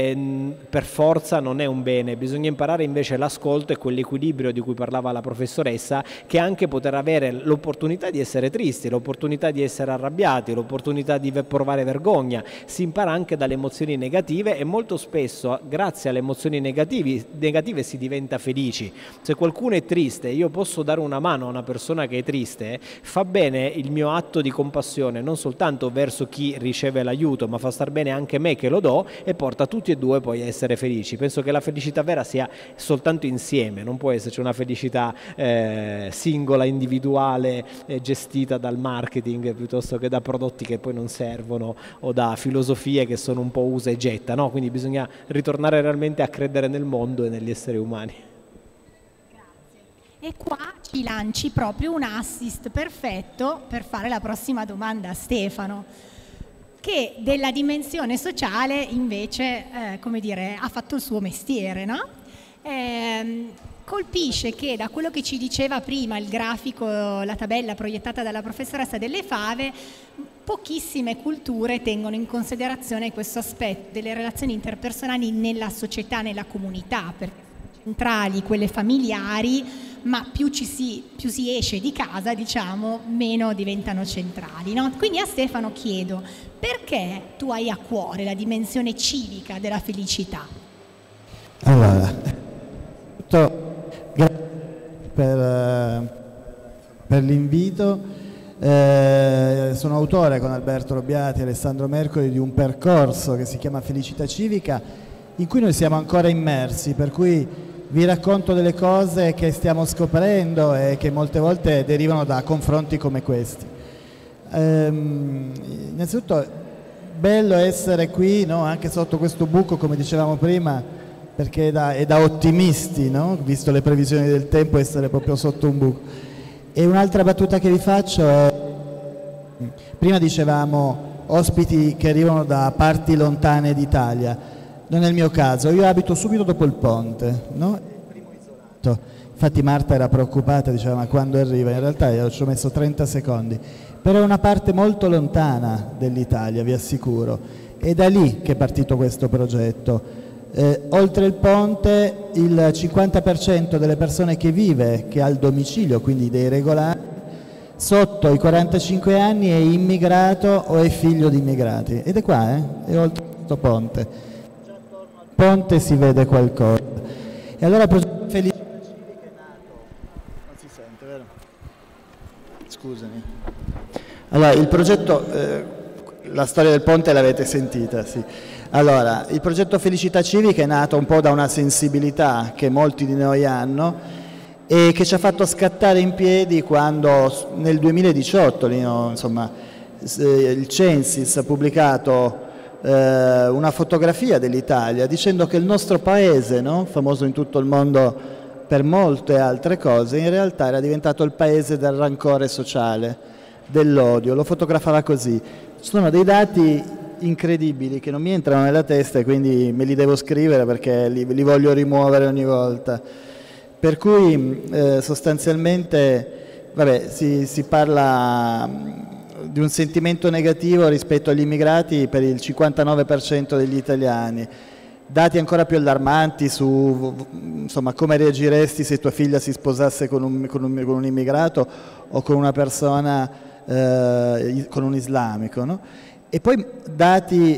per forza non è un bene, bisogna imparare invece l'ascolto e quell'equilibrio di cui parlava la professoressa, che anche poter avere l'opportunità di essere tristi, l'opportunità di essere arrabbiati, l'opportunità di provare vergogna. Si impara anche dalle emozioni negative e molto spesso grazie alle emozioni negative si diventa felici. Se qualcuno è triste, io posso dare una mano a una persona che è triste, fa bene il mio atto di compassione non soltanto verso chi riceve l'aiuto, ma fa star bene anche me che lo do e porta tutti e due poi a essere felici. Penso che la felicità vera sia soltanto insieme, non può esserci una felicità singola, individuale, gestita dal marketing piuttosto che da prodotti che poi non servono o da filosofie che sono un po' usa e getta, no? Quindi bisogna ritornare realmente a credere nel mondo e negli esseri umani. E qua ci lanci proprio un assist perfetto per fare la prossima domanda a Stefano, che della dimensione sociale invece, come dire, ha fatto il suo mestiere, no? Colpisce che da quello che ci diceva prima il grafico, la tabella proiettata dalla professoressa Delle Fave, pochissime culture tengono in considerazione questo aspetto delle relazioni interpersonali nella società, nella comunità, perché centrali quelle familiari, ma più si esce di casa, diciamo, meno diventano centrali, no? Quindi a Stefano chiedo, perché tu hai a cuore la dimensione civica della felicità? Allora, grazie per l'invito. Sono autore con Alberto Robbiati e Alessandro Mercoli di un percorso che si chiama Felicità Civica, in cui noi siamo ancora immersi, per cui vi racconto delle cose che stiamo scoprendo e che molte volte derivano da confronti come questi. Innanzitutto bello essere qui, no? Anche sotto questo buco, come dicevamo prima, perché è da ottimisti, no? Visto le previsioni del tempo, essere proprio sotto un buco. E un'altra battuta che vi faccio è, prima dicevamo ospiti che arrivano da parti lontane d'Italia. Non è il mio caso, io abito subito dopo il ponte, no? È il primo isolato. Infatti Marta era preoccupata, diceva ma quando arriva? In realtà io ci ho messo 30 secondi, però è una parte molto lontana dell'Italia, vi assicuro. È da lì che è partito questo progetto. Oltre il ponte il 50% delle persone che vive, che ha il domicilio, quindi dei regolari, sotto i 45 anni è immigrato o è figlio di immigrati. Ed è qua, è oltre questo ponte. Già attorno al ponte si vede qualcosa. E allora il progetto Felicità Civica è nato. Non si sente, vero? Scusami. Allora, il progetto, la storia del ponte l'avete sentita, sì. Allora, il progetto Felicità Civica è nato un po' da una sensibilità che molti di noi hanno e che ci ha fatto scattare in piedi quando nel 2018 insomma, il Censis ha pubblicato una fotografia dell'Italia dicendo che il nostro paese, no, famoso in tutto il mondo per molte altre cose, in realtà era diventato il paese del rancore sociale, dell'odio, lo fotografava così. Ci sono dei dati incredibili che non mi entrano nella testa e quindi me li devo scrivere perché li voglio rimuovere ogni volta. Per cui sostanzialmente vabbè, si parla di un sentimento negativo rispetto agli immigrati per il 59% degli italiani. Dati ancora più allarmanti su insomma, come reagiresti se tua figlia si sposasse con un immigrato o con una persona, con un islamico, no? E poi dati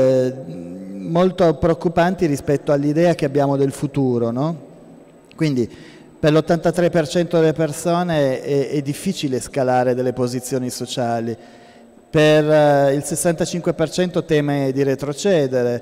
molto preoccupanti rispetto all'idea che abbiamo del futuro, no? Quindi per l'83% delle persone è difficile scalare delle posizioni sociali, per il 65% teme di retrocedere,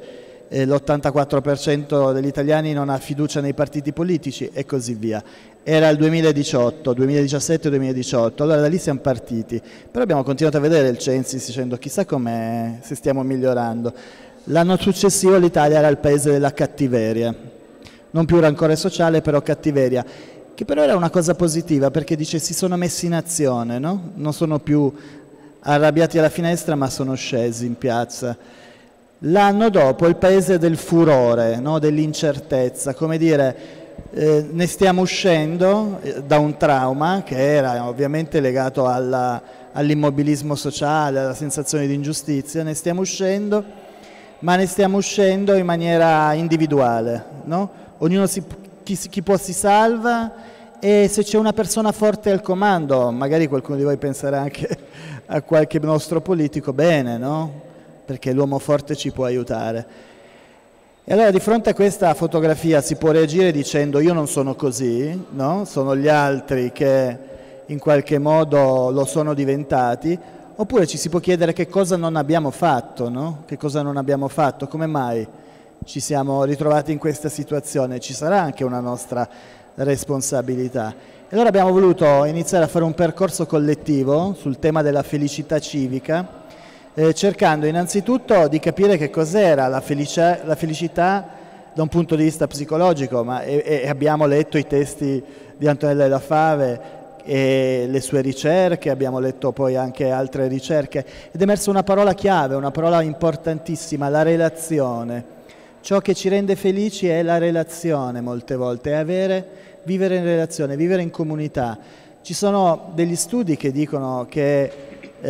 l'84% degli italiani non ha fiducia nei partiti politici e così via. Era il 2018, 2017, 2018, allora da lì siamo partiti, però abbiamo continuato a vedere il Censis dicendo chissà com'è, se stiamo migliorando. L'anno successivo l'Italia era il paese della cattiveria, non più rancore sociale, però cattiveria, che però era una cosa positiva perché dice si sono messi in azione, no? Non sono più arrabbiati alla finestra ma sono scesi in piazza. L'anno dopo il paese del furore, no? Dell'incertezza, come dire ne stiamo uscendo da un trauma che era ovviamente legato all'immobilismo sociale, alla sensazione di ingiustizia, ne stiamo uscendo, ma ne stiamo uscendo in maniera individuale, no? Ognuno chi può si salva e se c'è una persona forte al comando, magari qualcuno di voi penserà anche a qualche nostro politico, bene, no? Perché l'uomo forte ci può aiutare. E allora di fronte a questa fotografia si può reagire dicendo io non sono così, no? Sono gli altri che in qualche modo lo sono diventati, oppure ci si può chiedere che cosa non abbiamo fatto, no? Che cosa non abbiamo fatto, come mai ci siamo ritrovati in questa situazione, ci sarà anche una nostra responsabilità. E allora abbiamo voluto iniziare a fare un percorso collettivo sul tema della felicità civica, cercando innanzitutto di capire che cos'era la felicità da un punto di vista psicologico, e abbiamo letto i testi di Antonella Della Fave e le sue ricerche, abbiamo letto poi anche altre ricerche, ed è emersa una parola chiave, una parola importantissima, la relazione. Ciò che ci rende felici è la relazione molte volte, è vivere in relazione, vivere in comunità. Ci sono degli studi che dicono che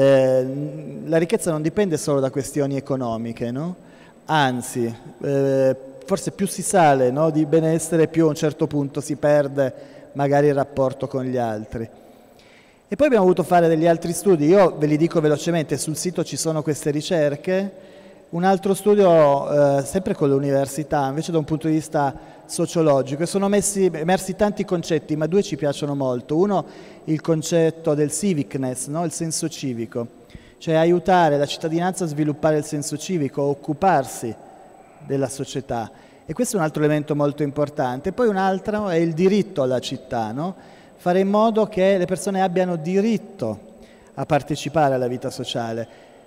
la ricchezza non dipende solo da questioni economiche, no? Anzi, forse più si sale, no, di benessere, più a un certo punto si perde magari il rapporto con gli altri. E poi abbiamo voluto fare degli altri studi, io ve li dico velocemente, sul sito ci sono queste ricerche. Un altro studio, sempre con l'università, invece da un punto di vista sociologico, e sono emersi tanti concetti, ma due ci piacciono molto. Uno, il concetto del civicness, no? Il senso civico, cioè aiutare la cittadinanza a sviluppare il senso civico, occuparsi della società. E questo è un altro elemento molto importante. Poi un altro è il diritto alla città, no? Fare in modo che le persone abbiano diritto a partecipare alla vita sociale.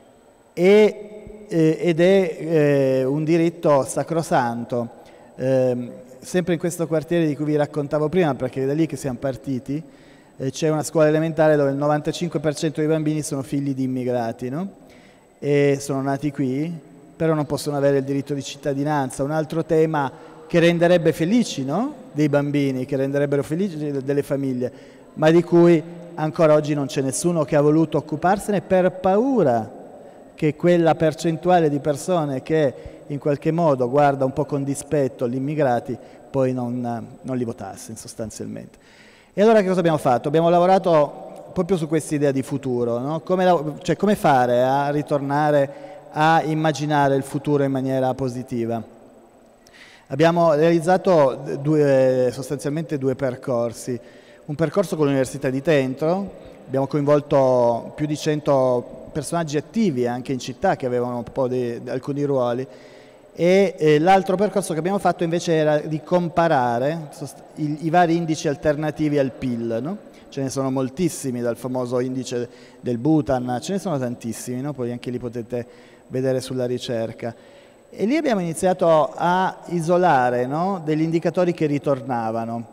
Ed è un diritto sacrosanto. Sempre in questo quartiere di cui vi raccontavo prima, perché è da lì che siamo partiti, c'è una scuola elementare dove il 95% dei bambini sono figli di immigrati, no? E sono nati qui, però non possono avere il diritto di cittadinanza. Un altro tema che renderebbe felici, no? Dei bambini, che renderebbero felici delle famiglie, ma di cui ancora oggi non c'è nessuno che ha voluto occuparsene per paura che quella percentuale di persone che in qualche modo guarda un po' con dispetto gli immigrati poi non li votasse sostanzialmente. E allora che cosa abbiamo fatto? Abbiamo lavorato proprio su questa idea di futuro, no? Come fare a ritornare a immaginare il futuro in maniera positiva. Abbiamo realizzato sostanzialmente due percorsi. Un percorso con l'Università di Trento, abbiamo coinvolto più di 100 personaggi attivi anche in città che avevano un po' alcuni ruoli, e l'altro percorso che abbiamo fatto invece era di comparare i vari indici alternativi al PIL, no? Ce ne sono moltissimi, dal famoso indice del Bhutan, ce ne sono tantissimi, no? Poi anche li potete vedere sulla ricerca. E lì abbiamo iniziato a isolare, no? Degli indicatori che ritornavano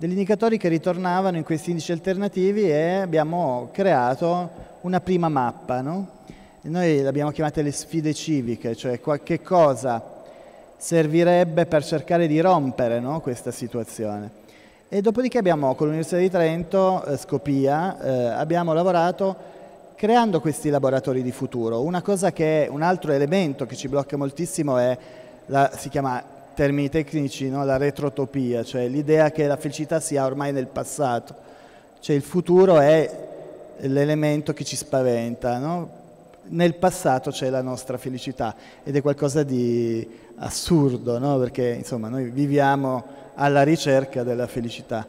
in questi indici alternativi, e abbiamo creato una prima mappa, no? Noi l'abbiamo chiamata le sfide civiche, cioè che cosa servirebbe per cercare di rompere, no? Questa situazione. E dopodiché abbiamo, con l'Università di Trento, Scopia, abbiamo lavorato creando questi laboratori di futuro. Un altro elemento che ci blocca moltissimo si chiama, termini tecnici, no? La retrotopia, cioè l'idea che la felicità sia ormai nel passato, cioè il futuro è l'elemento che ci spaventa, no? Nel passato c'è la nostra felicità ed è qualcosa di assurdo, no? Perché insomma noi viviamo alla ricerca della felicità.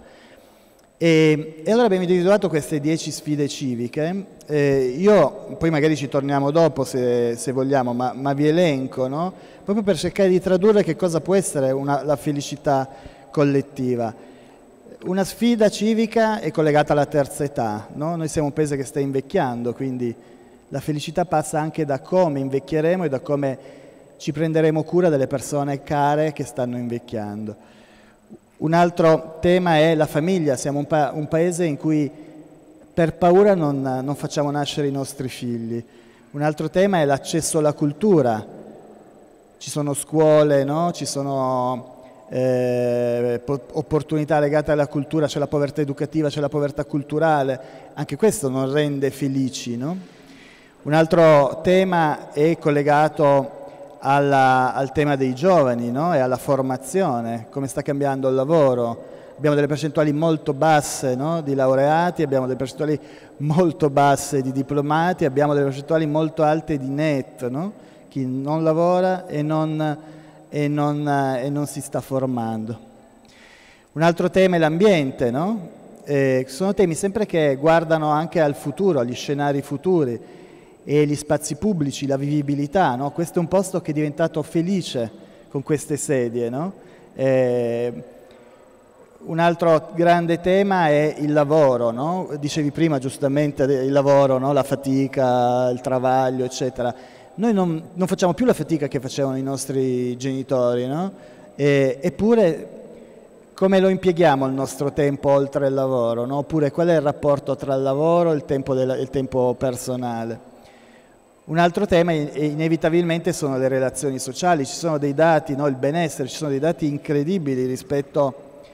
E allora abbiamo individuato queste 10 sfide civiche. Poi magari ci torniamo dopo se vogliamo, ma vi elenco, no? Proprio per cercare di tradurre che cosa può essere la felicità collettiva. Una sfida civica è collegata alla terza età, no? Noi siamo un paese che sta invecchiando, quindi la felicità passa anche da come invecchieremo e da come ci prenderemo cura delle persone care che stanno invecchiando. Un altro tema è la famiglia. Siamo un paese in cui per paura non facciamo nascere i nostri figli. Un altro tema è l'accesso alla cultura. Ci sono scuole, no? Ci sono opportunità legate alla cultura, c'è la povertà educativa, c'è la povertà culturale. Anche questo non rende felici, no? Un altro tema è collegato al tema dei giovani, no? E alla formazione, come sta cambiando il lavoro. Abbiamo delle percentuali molto basse, no? Di laureati, abbiamo delle percentuali molto basse di diplomati, abbiamo delle percentuali molto alte di NEET, no? Chi non lavora e non si sta formando. Un altro tema è l'ambiente, no? Sono temi sempre che guardano anche al futuro, agli scenari futuri, e gli spazi pubblici, la vivibilità, no? Questo è un posto che è diventato felice con queste sedie, no? Un altro grande tema è il lavoro, no? Dicevi prima giustamente il lavoro, no? La fatica, il travaglio, eccetera. Noi non facciamo più la fatica che facevano i nostri genitori, no? Eppure come lo impieghiamo il nostro tempo oltre il lavoro, no? Oppure qual è il rapporto tra il lavoro e il tempo personale? Un altro tema inevitabilmente sono le relazioni sociali. Ci sono dei dati, no? Il benessere, ci sono dei dati incredibili rispetto,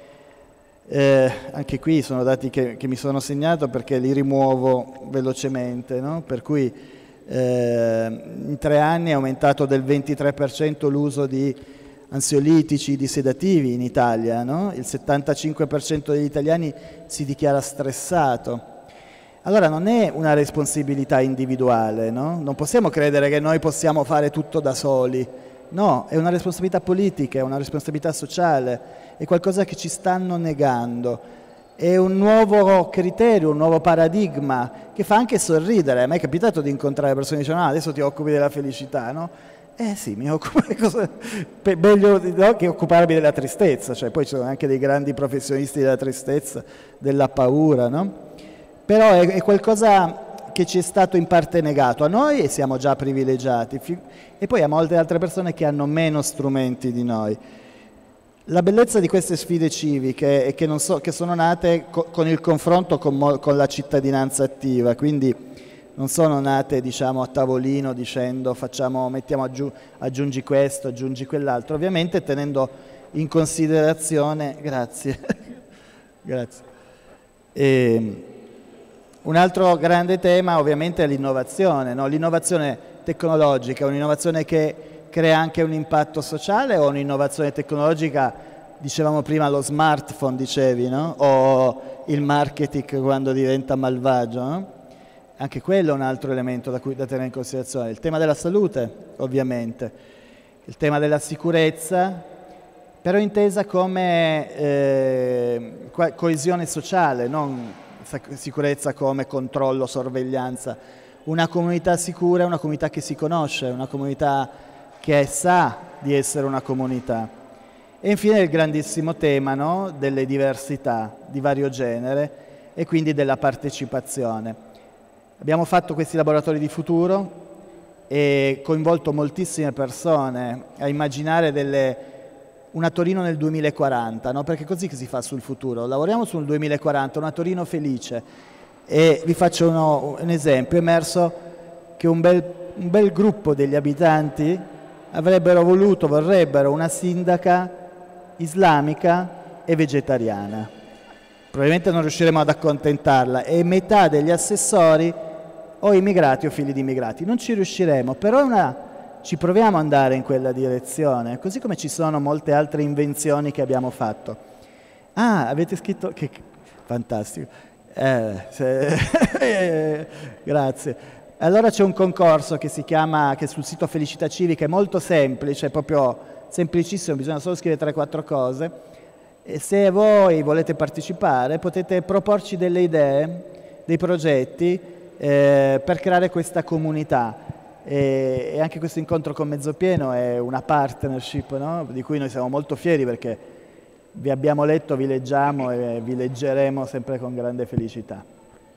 anche qui sono dati che mi sono segnato perché li rimuovo velocemente, no? Per cui in 3 anni è aumentato del 23% l'uso di ansiolitici, di sedativi in Italia, no? Il 75% degli italiani si dichiara stressato. Allora non è una responsabilità individuale, no? Non possiamo credere che noi possiamo fare tutto da soli. No, è una responsabilità politica, è una responsabilità sociale, è qualcosa che ci stanno negando. È un nuovo criterio, un nuovo paradigma che fa anche sorridere. A me è capitato di incontrare persone che dicono adesso ti occupi della felicità, no? Sì, mi occupo di cose meglio, no, che occuparmi della tristezza, cioè poi ci sono anche dei grandi professionisti della tristezza, della paura, no? Però è qualcosa che ci è stato in parte negato a noi e siamo già privilegiati, e poi a molte altre persone che hanno meno strumenti di noi. La bellezza di queste sfide civiche è che sono nate con il confronto con la cittadinanza attiva, quindi non sono nate, diciamo, a tavolino dicendo aggiungi questo, aggiungi quell'altro, ovviamente tenendo in considerazione, grazie, grazie. Un altro grande tema ovviamente è l'innovazione, no? L'innovazione tecnologica, un'innovazione che crea anche un impatto sociale, o un'innovazione tecnologica, dicevamo prima lo smartphone, dicevi, no? O il marketing quando diventa malvagio, no? Anche quello è un altro elemento da tenere in considerazione. Il tema della salute, ovviamente, il tema della sicurezza, però intesa come coesione sociale, non sicurezza come controllo, sorveglianza. Una comunità sicura è una comunità che si conosce, una comunità che sa di essere una comunità. E infine il grandissimo tema, no? Delle diversità di vario genere e quindi della partecipazione. Abbiamo fatto questi laboratori di futuro e coinvolto moltissime persone a immaginare una Torino nel 2040, no? Perché è così che si fa sul futuro. Lavoriamo sul 2040, una Torino felice. E vi faccio un esempio. È emerso che un bel gruppo degli abitanti vorrebbero una sindaca islamica e vegetariana. Probabilmente non riusciremo ad accontentarla, e metà degli assessori o immigrati o figli di immigrati. Non ci riusciremo, però ci proviamo ad andare in quella direzione, così come ci sono molte altre invenzioni che abbiamo fatto. Ah, avete scritto? Che fantastico. Grazie. Allora c'è un concorso che si chiama, che sul sito Felicità Civica, è molto semplice, è proprio semplicissimo, bisogna solo scrivere 3-4 cose. E se voi volete partecipare potete proporci delle idee, dei progetti per creare questa comunità. E anche questo incontro con Mezzopieno è una partnership, no? Di cui noi siamo molto fieri, perché vi abbiamo letto, vi leggiamo e vi leggeremo sempre con grande felicità.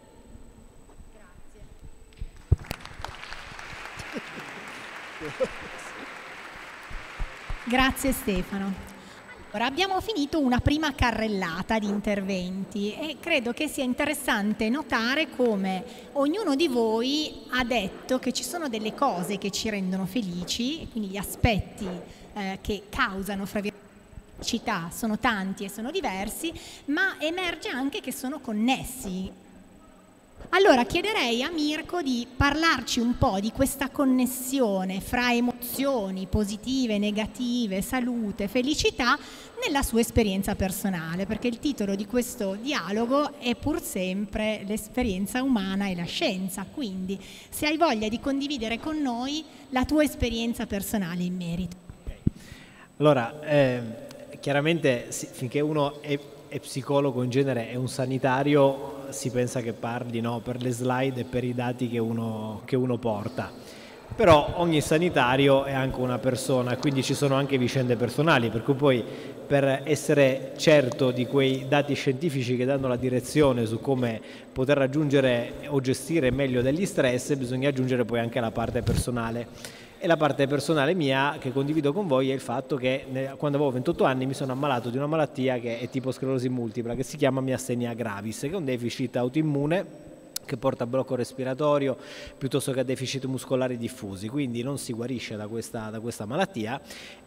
Grazie Stefano. Ora abbiamo finito una prima carrellata di interventi e credo che sia interessante notare come ognuno di voi ha detto che ci sono delle cose che ci rendono felici, quindi gli aspetti che causano, fra virgolette, felicità sono tanti e sono diversi, ma emerge anche che sono connessi. Allora chiederei a Mirko di parlarci un po' di questa connessione fra emozioni positive, negative, salute, felicità nella sua esperienza personale, perché il titolo di questo dialogo è pur sempre l'esperienza umana e la scienza, quindi se hai voglia di condividere con noi la tua esperienza personale in merito. Allora, chiaramente finché uno è psicologo, in genere è un sanitario, si pensa che parli, no, per le slide e per i dati che uno porta. Però ogni sanitario è anche una persona, quindi ci sono anche vicende personali, per cui poi per essere certo di quei dati scientifici che danno la direzione su come poter raggiungere o gestire meglio degli stress, bisogna aggiungere poi anche la parte personale. E la parte personale mia che condivido con voi è il fatto che quando avevo 28 anni mi sono ammalato di una malattia che è tipo sclerosi multipla, che si chiama miastenia gravis, che è un deficit autoimmune che porta a blocco respiratorio piuttosto che a deficit muscolari diffusi, quindi non si guarisce da questa malattia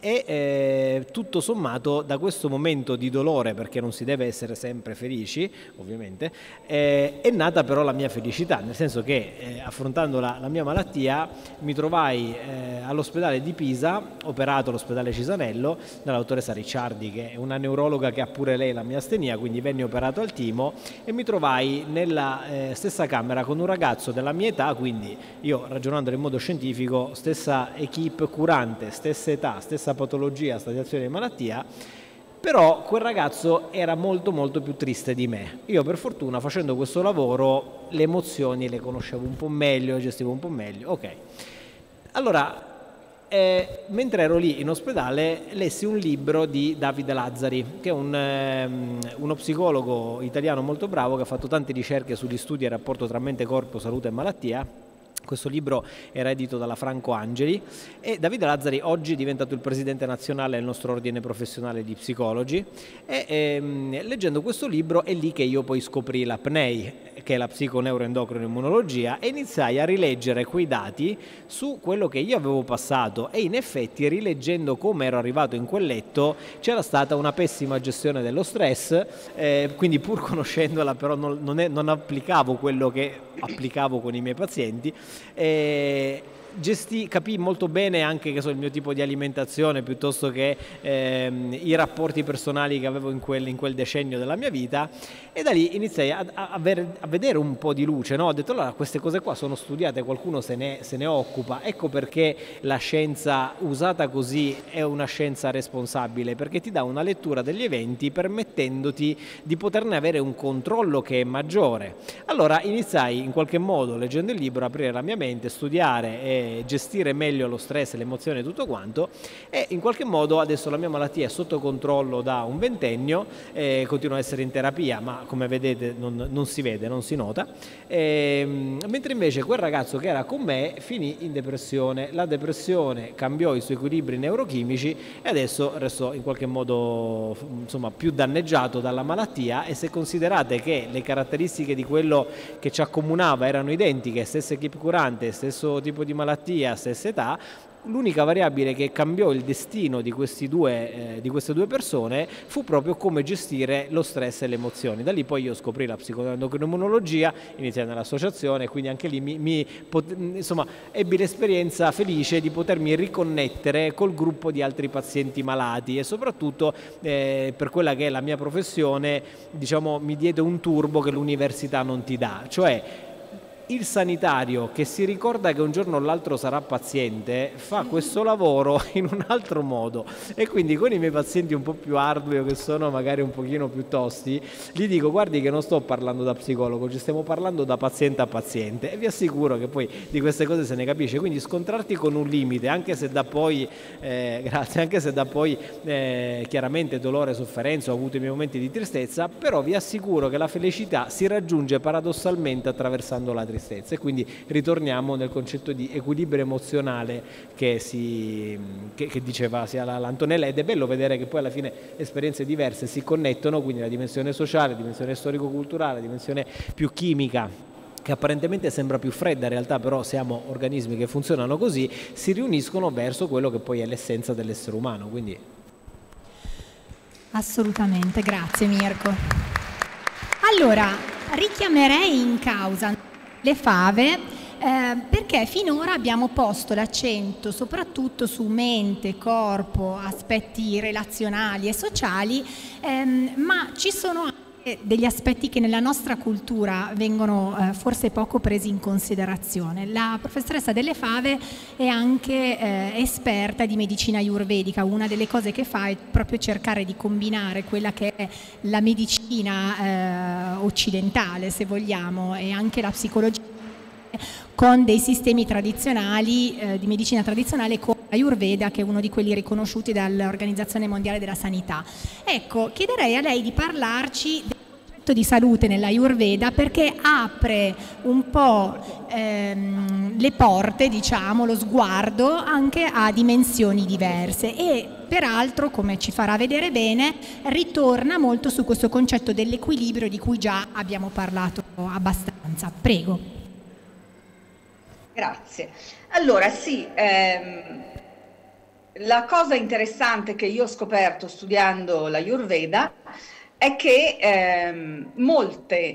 e tutto sommato da questo momento di dolore, perché non si deve essere sempre felici ovviamente, è nata però la mia felicità, nel senso che affrontando la mia malattia mi trovai all'ospedale di Pisa, operato all'ospedale Cisanello dalla dottoressa Ricciardi, che è una neurologa che ha pure lei la miastenia, quindi venni operato al timo e mi trovai nella stessa camera con un ragazzo della mia età, quindi io ragionando in modo scientifico, stessa equipe curante, stessa età, stessa patologia, stadiazione di malattia, però quel ragazzo era molto molto più triste di me. Io per fortuna facendo questo lavoro le emozioni le conoscevo un po' meglio, le gestivo un po' meglio, ok. Allora, mentre ero lì in ospedale lessi un libro di Davide Lazzari, che è uno psicologo italiano molto bravo che ha fatto tante ricerche sugli studi e rapporto tra mente, corpo, salute e malattia, Questo libro era edito dalla Franco Angeli e Davide Lazzari oggi è diventato il presidente nazionale del nostro ordine professionale di psicologi e leggendo questo libro è lì che io poi scoprì la PNEI, che è la psiconeuroendocrinoimmunologia, e iniziai a rileggere quei dati su quello che io avevo passato e in effetti rileggendo come ero arrivato in quel letto c'era stata una pessima gestione dello stress, quindi pur conoscendola però non applicavo quello che applicavo con i miei pazienti. Capii molto bene anche il mio tipo di alimentazione piuttosto che i rapporti personali che avevo in quel decennio della mia vita, e da lì iniziai a vedere un po' di luce, no? Ho detto allora queste cose qua sono studiate, qualcuno se ne occupa, ecco perché la scienza usata così è una scienza responsabile, perché ti dà una lettura degli eventi permettendoti di poterne avere un controllo che è maggiore. Allora iniziai in qualche modo, leggendo il libro, a aprire la mia mente, studiare e gestire meglio lo stress, le emozioni e tutto quanto, e in qualche modo adesso la mia malattia è sotto controllo da un ventennio, continuo a essere in terapia ma come vedete non si vede, non si nota, mentre invece quel ragazzo che era con me finì in depressione. La depressione cambiò i suoi equilibri neurochimici e adesso restò in qualche modo più danneggiato dalla malattia, e se considerate che le caratteristiche di quello che ci accomunava erano identiche, stessa equipe curante, stesso tipo di malattia, stessa età, l'unica variabile che cambiò il destino di queste due persone fu proprio come gestire lo stress e le emozioni. Da lì poi io scoprì la psiconeuroimmunologia, iniziai nell'associazione, quindi anche lì ebbi l'esperienza felice di potermi riconnettere col gruppo di altri pazienti malati, e soprattutto per quella che è la mia professione, mi diede un turbo che l'università non ti dà, cioè il sanitario che si ricorda che un giorno o l'altro sarà paziente fa questo lavoro in un altro modo, e quindi con i miei pazienti un po' più ardui, che sono magari un pochino più tosti, gli dico guardi che non sto parlando da psicologo, ci stiamo parlando da paziente a paziente, e vi assicuro che poi di queste cose se ne capisce. Quindi scontrarti con un limite, anche se da poi chiaramente dolore, sofferenza, ho avuto i miei momenti di tristezza, però vi assicuro che la felicità si raggiunge paradossalmente attraversando la tristezza. E quindi ritorniamo nel concetto di equilibrio emozionale che diceva sia l'Antonella, ed è bello vedere che poi alla fine esperienze diverse si connettono, quindi la dimensione sociale, la dimensione storico-culturale, la dimensione più chimica, che apparentemente sembra più fredda, in realtà però siamo organismi che funzionano così, si riuniscono verso quello che poi è l'essenza dell'essere umano. Quindi assolutamente, grazie Mirko. Allora, richiamerei in causa le fave, perché finora abbiamo posto l'accento soprattutto su mente, corpo, aspetti relazionali e sociali, ma ci sono anche degli aspetti che nella nostra cultura vengono forse poco presi in considerazione. La professoressa Delle Fave è anche esperta di medicina ayurvedica. Una delle cose che fa è proprio cercare di combinare quella che è la medicina occidentale, se vogliamo, e anche la psicologia con dei sistemi tradizionali di medicina tradizionale come l'Ayurveda, che è uno di quelli riconosciuti dall'Organizzazione Mondiale della Sanità. Ecco, chiederei a lei di parlarci del concetto di salute nell'Ayurveda, perché apre un po' le porte, lo sguardo anche a dimensioni diverse, e peraltro, come ci farà vedere bene, ritorna molto su questo concetto dell'equilibrio di cui già abbiamo parlato abbastanza. Prego. Grazie. Allora sì, la cosa interessante che io ho scoperto studiando l'Ayurveda è che molte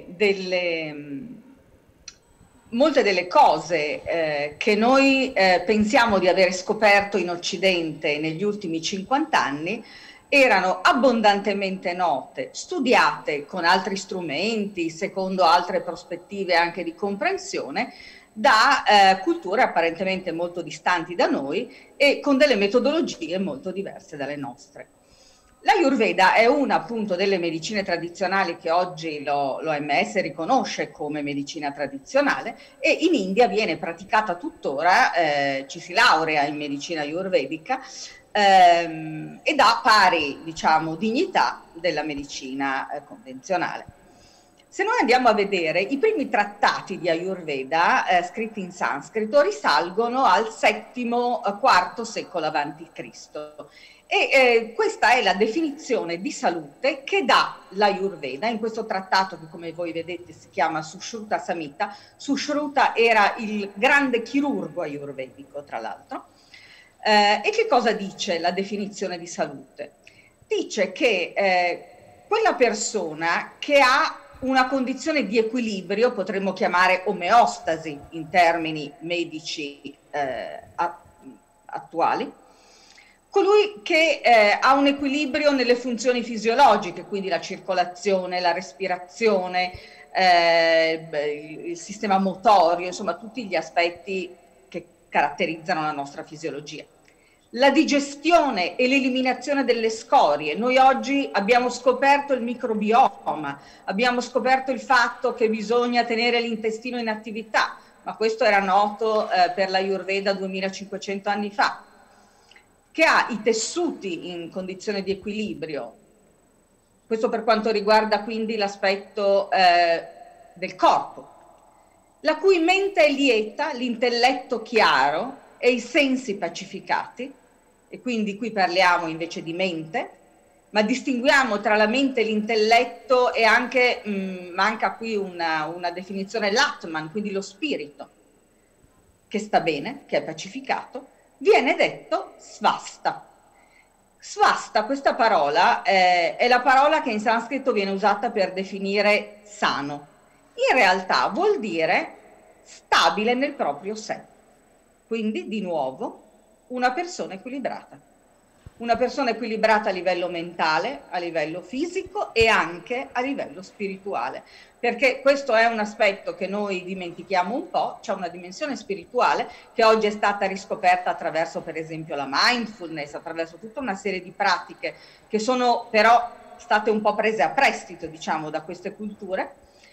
delle cose che noi pensiamo di aver scoperto in Occidente negli ultimi 50 anni erano abbondantemente note, studiate con altri strumenti, secondo altre prospettive anche di comprensione, da culture apparentemente molto distanti da noi e con delle metodologie molto diverse dalle nostre. L'Ayurveda è una appunto delle medicine tradizionali che oggi l'OMS riconosce come medicina tradizionale, e in India viene praticata tuttora, ci si laurea in medicina ayurvedica e dà pari dignità della medicina convenzionale. Se noi andiamo a vedere, i primi trattati di Ayurveda scritti in sanscrito risalgono al VII-IV secolo a.C. E questa è la definizione di salute che dà l'Ayurveda in questo trattato che, come voi vedete, si chiama Sushruta Samhita. Sushruta era il grande chirurgo ayurvedico, tra l'altro. E che cosa dice la definizione di salute? Dice che quella persona che ha una condizione di equilibrio, potremmo chiamare omeostasi in termini medici attuali, colui che ha un equilibrio nelle funzioni fisiologiche, quindi la circolazione, la respirazione, il sistema motorio, insomma tutti gli aspetti che caratterizzano la nostra fisiologia. La digestione e l'eliminazione delle scorie. Noi oggi abbiamo scoperto il microbioma, abbiamo scoperto il fatto che bisogna tenere l'intestino in attività, ma questo era noto per l'Ayurveda 2500 anni fa, che ha i tessuti in condizione di equilibrio. Questo per quanto riguarda quindi l'aspetto del corpo, la cui mente è lieta, l'intelletto chiaro e i sensi pacificati, e quindi qui parliamo invece di mente, ma distinguiamo tra la mente e l'intelletto, e anche manca qui una definizione l'Atman, quindi lo spirito, che sta bene, che è pacificato, viene detto svasta. Svasta, questa parola è la parola che in sanscrito viene usata per definire sano. In realtà vuol dire stabile nel proprio sé. Quindi, di nuovo, una persona equilibrata. Una persona equilibrata a livello mentale, a livello fisico e anche a livello spirituale. Perché questo è un aspetto che noi dimentichiamo un po', c'è una dimensione spirituale che oggi è stata riscoperta attraverso, per esempio, la mindfulness, attraverso tutta una serie di pratiche che sono però state un po' prese a prestito, diciamo, da queste culture,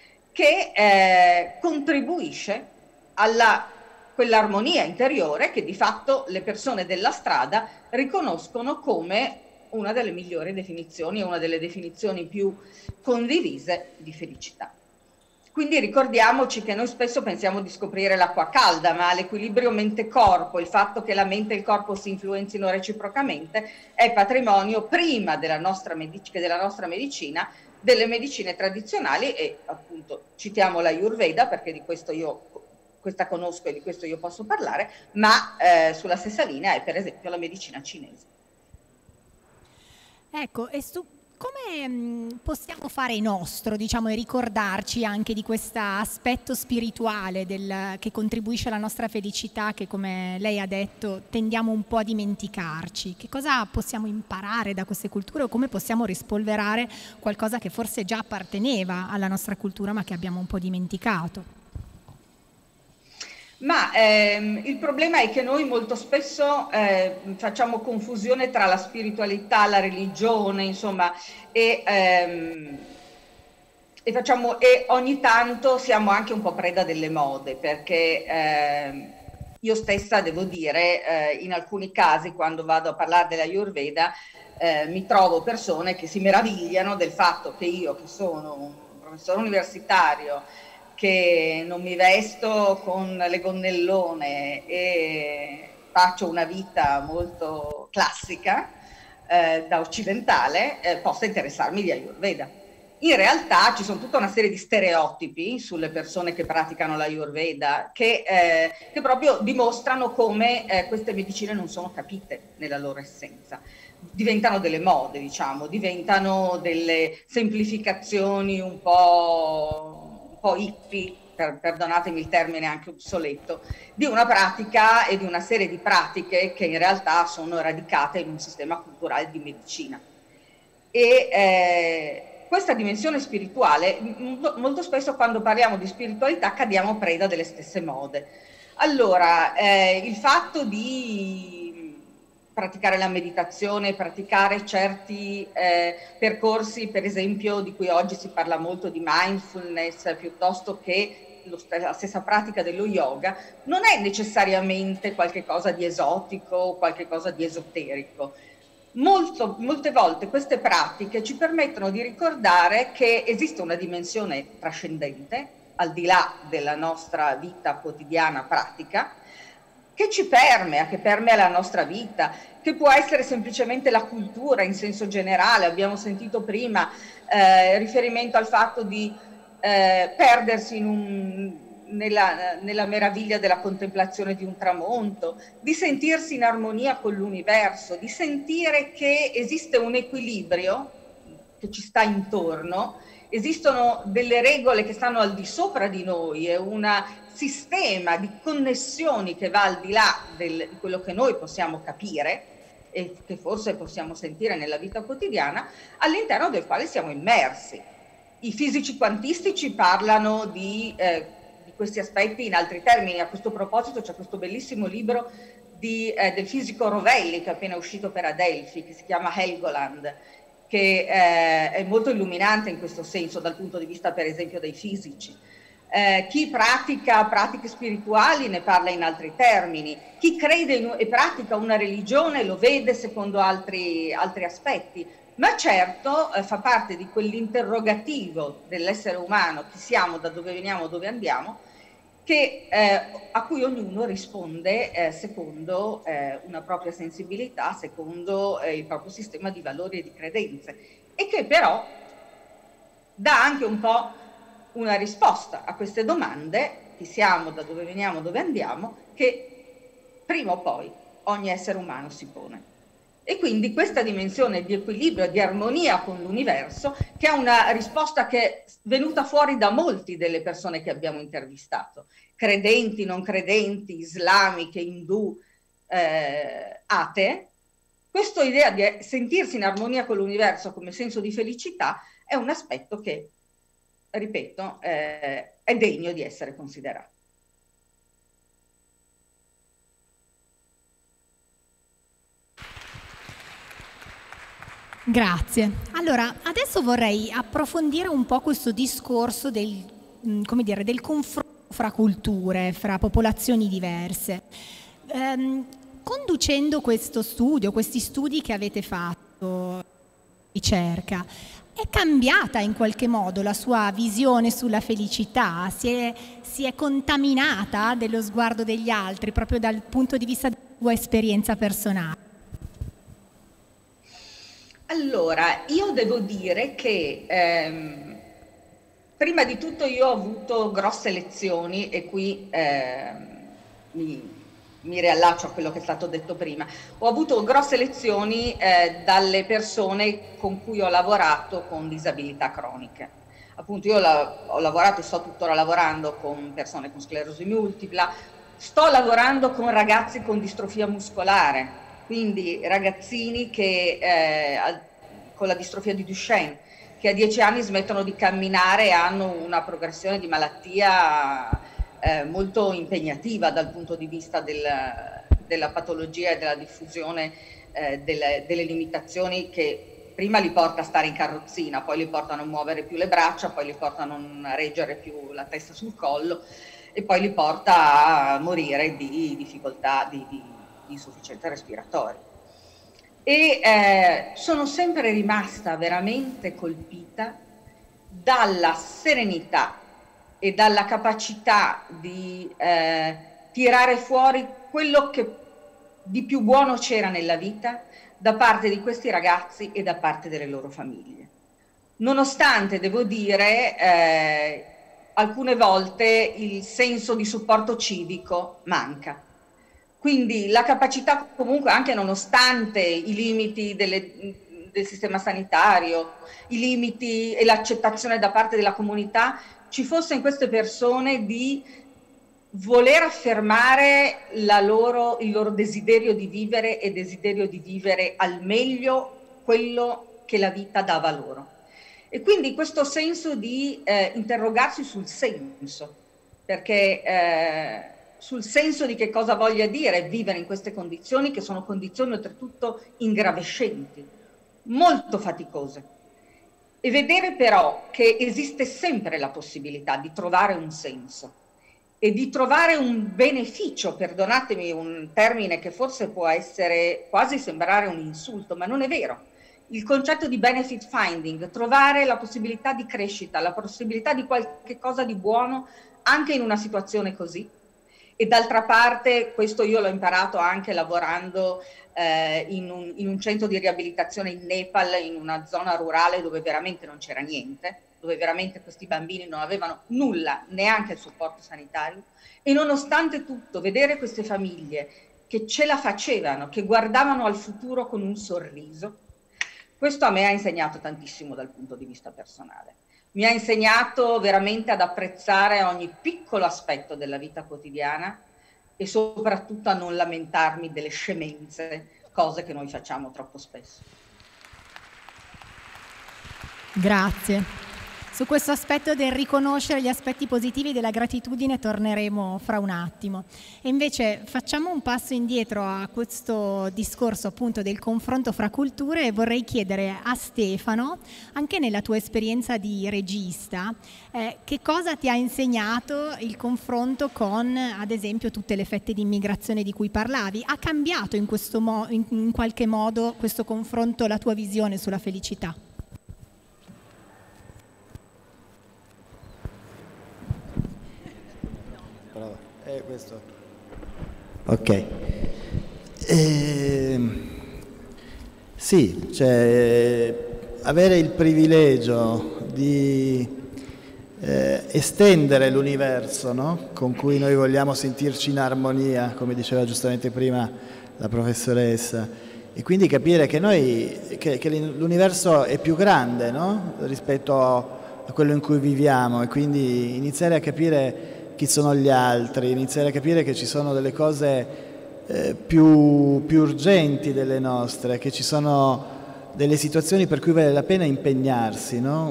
che contribuisce alla quell'armonia interiore che di fatto le persone della strada riconoscono come una delle migliori definizioni, una delle definizioni più condivise di felicità. Quindi ricordiamoci che noi spesso pensiamo di scoprire l'acqua calda, ma l'equilibrio mente-corpo, il fatto che la mente e il corpo si influenzino reciprocamente, è patrimonio prima della nostra medicina, delle medicine tradizionali, e appunto citiamo l'Ayurveda perché di questo questa conosco e di questo io posso parlare, ma sulla stessa linea è per esempio la medicina cinese. Ecco, e come possiamo fare nostro, diciamo, e ricordarci anche di questo aspetto spirituale che contribuisce alla nostra felicità, che come lei ha detto tendiamo un po' a dimenticarci? Che cosa possiamo imparare da queste culture, o come possiamo rispolverare qualcosa che forse già apparteneva alla nostra cultura ma che abbiamo un po' dimenticato? Ma il problema è che noi molto spesso facciamo confusione tra la spiritualità, la religione, insomma, e ogni tanto siamo anche un po' preda delle mode, perché io stessa devo dire, in alcuni casi quando vado a parlare dell'Ayurveda mi trovo persone che si meravigliano del fatto che io, che sono un professore universitario, che non mi vesto con le gonnellone e faccio una vita molto classica da occidentale, possa interessarmi di Ayurveda. In realtà ci sono tutta una serie di stereotipi sulle persone che praticano l'Ayurveda che proprio dimostrano come queste medicine non sono capite nella loro essenza. Diventano delle mode, diciamo, diventano delle semplificazioni un po' hippie, perdonatemi il termine anche obsoleto, di una pratica e di una serie di pratiche che in realtà sono radicate in un sistema culturale di medicina. E questa dimensione spirituale, molto spesso quando parliamo di spiritualità cadiamo preda delle stesse mode. Allora, il fatto di praticare la meditazione, praticare certi percorsi, per esempio, di cui oggi si parla molto, di mindfulness, piuttosto che la stessa pratica dello yoga, non è necessariamente qualche cosa di esotico o qualche cosa di esoterico. Molte volte queste pratiche ci permettono di ricordare che esiste una dimensione trascendente, al di là della nostra vita quotidiana pratica, che ci permea, che permea la nostra vita, che può essere semplicemente la cultura in senso generale. Abbiamo sentito prima riferimento al fatto di perdersi nella meraviglia della contemplazione di un tramonto, di sentirsi in armonia con l'universo, di sentire che esiste un equilibrio che ci sta intorno, esistono delle regole che stanno al di sopra di noi, è un sistema di connessioni che va al di là di quello che noi possiamo capire e che forse possiamo sentire nella vita quotidiana, all'interno del quale siamo immersi. I fisici quantistici parlano di questi aspetti in altri termini. A questo proposito c'è questo bellissimo libro del fisico Rovelli, che è appena uscito per Adelphi, che si chiama Helgoland, che è molto illuminante in questo senso dal punto di vista per esempio dei fisici. Chi pratica pratiche spirituali ne parla in altri termini, chi crede e pratica una religione lo vede secondo altri aspetti, ma certo fa parte di quell'interrogativo dell'essere umano: chi siamo, da dove veniamo, dove andiamo, a cui ognuno risponde secondo una propria sensibilità, secondo il proprio sistema di valori e di credenze, e che però dà anche un po' una risposta a queste domande: chi siamo, da dove veniamo, dove andiamo, che prima o poi ogni essere umano si pone. E quindi questa dimensione di equilibrio, di armonia con l'universo, che è una risposta che è venuta fuori da molti delle persone che abbiamo intervistato, credenti, non credenti, islamiche, indù, atee. Questa idea di sentirsi in armonia con l'universo come senso di felicità è un aspetto che, ripeto, è degno di essere considerato. Grazie. Allora, adesso vorrei approfondire un po' questo discorso del confronto fra culture, fra popolazioni diverse. Conducendo questi studi che avete fatto, ricerca, è cambiata in qualche modo la sua visione sulla felicità? Si è contaminata dello sguardo degli altri, proprio dal punto di vista della tua esperienza personale? Allora, io devo dire che prima di tutto io ho avuto grosse lezioni, e qui mi riallaccio a quello che è stato detto prima. Ho avuto grosse lezioni dalle persone con cui ho lavorato con disabilità croniche. Appunto, io ho lavorato e sto tuttora lavorando con persone con sclerosi multipla, sto lavorando con ragazzi con distrofia muscolare, quindi ragazzini che con la distrofia di Duchenne, che a 10 anni smettono di camminare e hanno una progressione di malattia molto impegnativa dal punto di vista della patologia e della diffusione delle limitazioni, che prima li porta a stare in carrozzina, poi li portano a muovere più le braccia, poi li portano a non reggere più la testa sul collo, e poi li porta a morire di difficoltà di insufficienza respiratoria. E sono sempre rimasta veramente colpita dalla serenità e dalla capacità di tirare fuori quello che di più buono c'era nella vita da parte di questi ragazzi e da parte delle loro famiglie. Nonostante, devo dire, alcune volte il senso di supporto civico manca. Quindi la capacità comunque, anche nonostante i limiti del sistema sanitario, i limiti e l'accettazione da parte della comunità, ci fosse in queste persone di voler affermare il loro desiderio di vivere, e desiderio di vivere al meglio quello che la vita dava loro. E quindi questo senso di interrogarsi sul senso, perché sul senso di che cosa voglia dire vivere in queste condizioni, che sono condizioni oltretutto ingravescenti, molto faticose, e vedere però che esiste sempre la possibilità di trovare un senso, e di trovare un beneficio, perdonatemi un termine che forse può essere quasi sembrare un insulto, ma non è vero. Il concetto di benefit finding, trovare la possibilità di crescita, la possibilità di qualche cosa di buono anche in una situazione così. E d'altra parte, questo io l'ho imparato anche lavorando in un centro di riabilitazione in Nepal, in una zona rurale dove veramente non c'era niente, dove veramente questi bambini non avevano nulla, neanche il supporto sanitario, e nonostante tutto vedere queste famiglie che ce la facevano, che guardavano al futuro con un sorriso, questo a me ha insegnato tantissimo dal punto di vista personale. Mi ha insegnato veramente ad apprezzare ogni piccolo aspetto della vita quotidiana e soprattutto a non lamentarmi delle scemenze, cose che noi facciamo troppo spesso. Grazie. Su questo aspetto del riconoscere gli aspetti positivi della gratitudine torneremo fra un attimo. E invece facciamo un passo indietro a questo discorso appunto del confronto fra culture e vorrei chiedere a Stefano, anche nella tua esperienza di regista, che cosa ti ha insegnato il confronto con, ad esempio, tutte le fette di immigrazione di cui parlavi? Ha cambiato in qualche modo questo confronto la tua visione sulla felicità? Questo. Ok. Sì, cioè avere il privilegio di estendere l'universo, no? Con cui noi vogliamo sentirci in armonia, come diceva giustamente prima la professoressa, e quindi capire che l'universo è più grande, no? Rispetto a quello in cui viviamo, e quindi iniziare a capire chi sono gli altri, iniziare a capire che ci sono delle cose più urgenti delle nostre, che ci sono delle situazioni per cui vale la pena impegnarsi, no?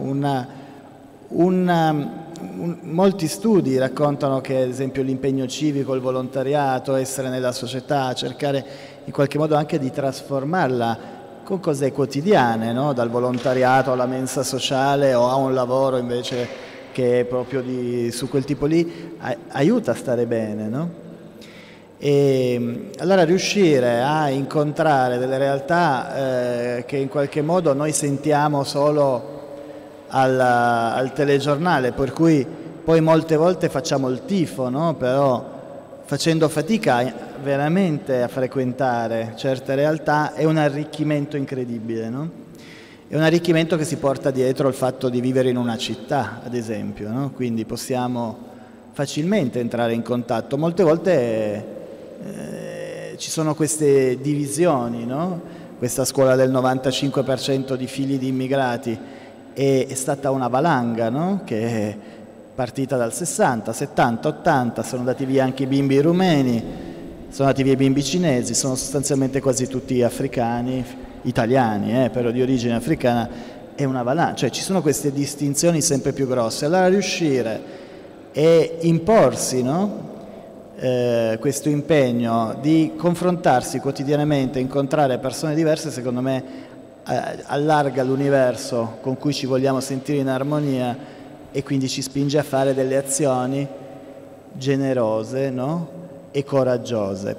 Molti studi raccontano che, ad esempio, l'impegno civico, il volontariato, essere nella società, cercare in qualche modo anche di trasformarla con cose quotidiane, no? Dal volontariato alla mensa sociale o a un lavoro invece che è proprio su quel tipo lì, aiuta a stare bene, no? E allora riuscire a incontrare delle realtà che in qualche modo noi sentiamo solo al telegiornale, per cui poi molte volte facciamo il tifo, no? Però facendo fatica veramente a frequentare certe realtà è un arricchimento incredibile, no? È un arricchimento che si porta dietro il fatto di vivere in una città, ad esempio, no? Quindi possiamo facilmente entrare in contatto. Molte volte ci sono queste divisioni, no? Questa scuola del 95% di figli di immigrati è stata una valanga, no? Che è partita dal 60, 70, 80, sono andati via anche i bimbi rumeni, sono andati via i bimbi cinesi, sono sostanzialmente quasi tutti africani, italiani, però di origine africana, è una valanga, cioè ci sono queste distinzioni sempre più grosse. Allora riuscire e imporsi, no? Questo impegno di confrontarsi quotidianamente, incontrare persone diverse, secondo me allarga l'universo con cui ci vogliamo sentire in armonia e quindi ci spinge a fare delle azioni generose, no? E coraggiose.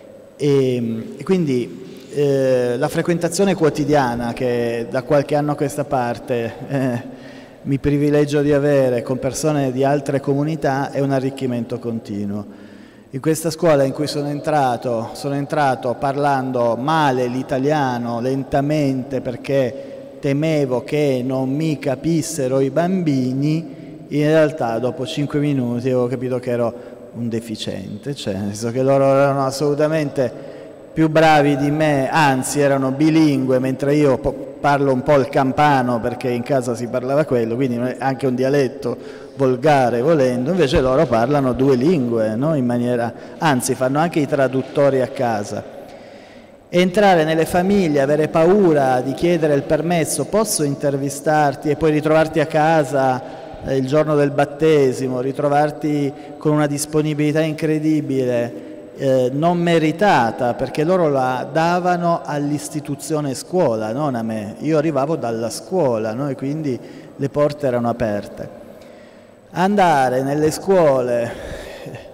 E quindi la frequentazione quotidiana che da qualche anno a questa parte mi privilegio di avere con persone di altre comunità è un arricchimento continuo. In questa scuola in cui sono entrato parlando male l'italiano, lentamente, perché temevo che non mi capissero i bambini. In realtà dopo 5 minuti avevo capito che ero un deficiente, cioè nel senso che loro erano assolutamente più bravi di me, anzi erano bilingue, mentre io parlo un po' il campano perché in casa si parlava quello, quindi anche un dialetto volgare volendo, invece loro parlano 2 lingue, no? In maniera, anzi fanno anche i traduttori a casa. Entrare nelle famiglie, avere paura di chiedere il permesso, posso intervistarti, e poi ritrovarti a casa il giorno del battesimo, ritrovarti con una disponibilità incredibile, non meritata, perché loro la davano all'istituzione scuola, non a me. Io arrivavo dalla scuola, no? E quindi le porte erano aperte. Andare nelle scuole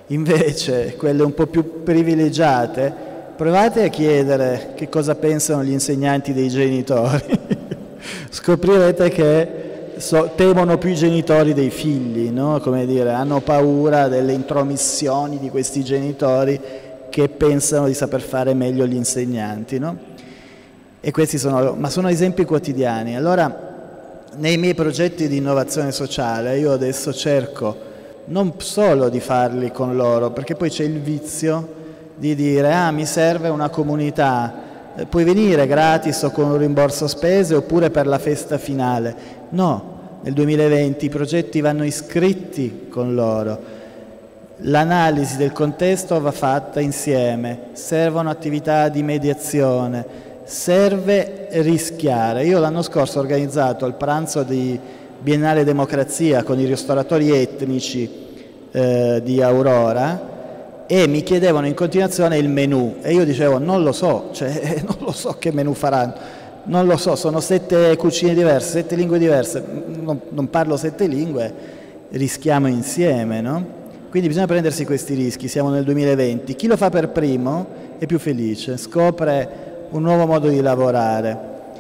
Invece, quelle un po' più privilegiate, provate a chiedere che cosa pensano gli insegnanti dei genitori. Scoprirete che temono più i genitori dei figli, no? Come dire, hanno paura delle intromissioni di questi genitori che pensano di saper fare meglio gli insegnanti, no? E questi sono esempi quotidiani. Allora, nei miei progetti di innovazione sociale io adesso cerco non solo di farli con loro, perché poi c'è il vizio di dire mi serve una comunità, puoi venire gratis o con un rimborso spese oppure per la festa finale. No, nel 2020 i progetti vanno iscritti con loro, l'analisi del contesto va fatta insieme, servono attività di mediazione, serve rischiare. Io l'anno scorso ho organizzato il pranzo di Biennale Democrazia con i ristoratori etnici di Aurora e mi chiedevano in continuazione il menù e io dicevo non lo so che menù faranno, non lo so, sono 7 cucine diverse, 7 lingue diverse, non parlo 7 lingue, rischiamo insieme, no? Quindi bisogna prendersi questi rischi, siamo nel 2020, chi lo fa per primo è più felice, scopre un nuovo modo di lavorare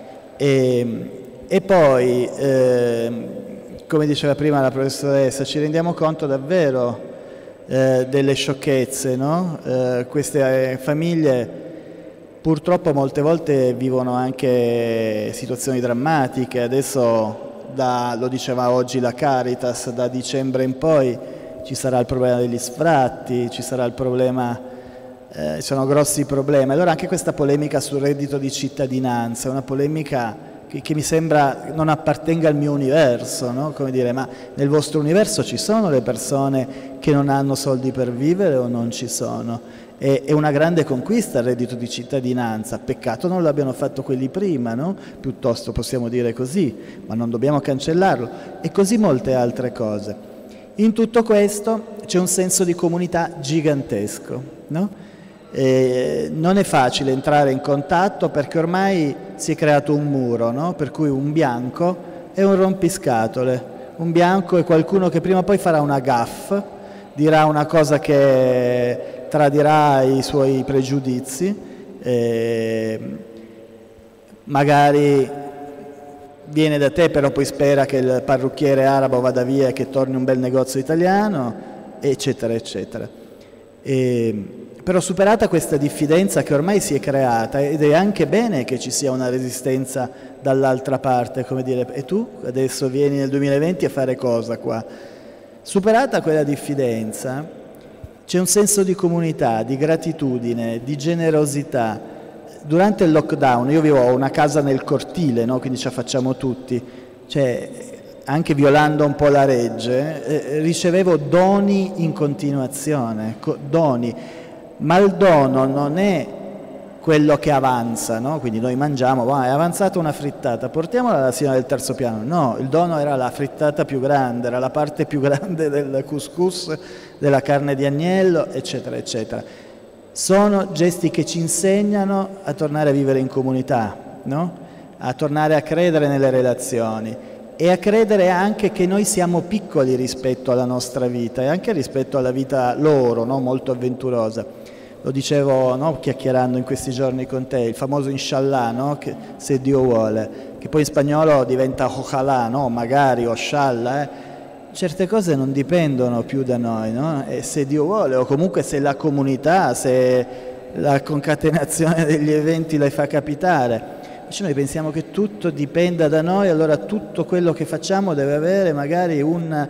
e poi come diceva prima la professoressa, ci rendiamo conto davvero delle sciocchezze, no? Queste famiglie purtroppo molte volte vivono anche situazioni drammatiche, adesso lo diceva oggi la Caritas, da dicembre in poi ci sarà il problema degli sfratti, ci sarà il problema, ci sono grossi problemi, allora anche questa polemica sul reddito di cittadinanza è una polemica che mi sembra non appartenga al mio universo, no? Come dire, ma nel vostro universo ci sono le persone che non hanno soldi per vivere o non ci sono? È una grande conquista il reddito di cittadinanza, peccato non l'abbiano fatto quelli prima, no? Piuttosto possiamo dire così, ma non dobbiamo cancellarlo, e così molte altre cose. In tutto questo c'è un senso di comunità gigantesco, no? Non è facile entrare in contatto perché ormai si è creato un muro, no? Per cui un bianco è un rompiscatole, un bianco è qualcuno che prima o poi farà una gaffe, dirà una cosa che tradirà i suoi pregiudizi, magari viene da te però poi spera che il parrucchiere arabo vada via e che torni un bel negozio italiano, eccetera eccetera. Però superata questa diffidenza che ormai si è creata, ed è anche bene che ci sia una resistenza dall'altra parte, come dire, e tu adesso vieni nel 2020 a fare cosa qua? Superata quella diffidenza, c'è un senso di comunità, di gratitudine, di generosità. Durante il lockdown, io ho una casa nel cortile, no? Quindi ce la facciamo tutti, cioè anche violando un po' la legge, ricevevo doni in continuazione, doni. Ma il dono non è quello che avanza, no? Quindi noi mangiamo, è avanzata una frittata, portiamola alla signora del terzo piano. No, il dono era la frittata più grande, era la parte più grande del couscous, della carne di agnello, eccetera, eccetera. Sono gesti che ci insegnano a tornare a vivere in comunità, no? A tornare a credere nelle relazioni e a credere anche che noi siamo piccoli rispetto alla nostra vita e anche rispetto alla vita loro, no? Molto avventurosa. Lo dicevo, no? Chiacchierando in questi giorni con te, il famoso inshallah, no? Che, se Dio vuole, che poi in spagnolo diventa ojalá, no? Magari, o shallah. Certe cose non dipendono più da noi, no? E se Dio vuole, o comunque se la comunità, se la concatenazione degli eventi le fa capitare. Invece noi pensiamo che tutto dipenda da noi, allora tutto quello che facciamo deve avere magari un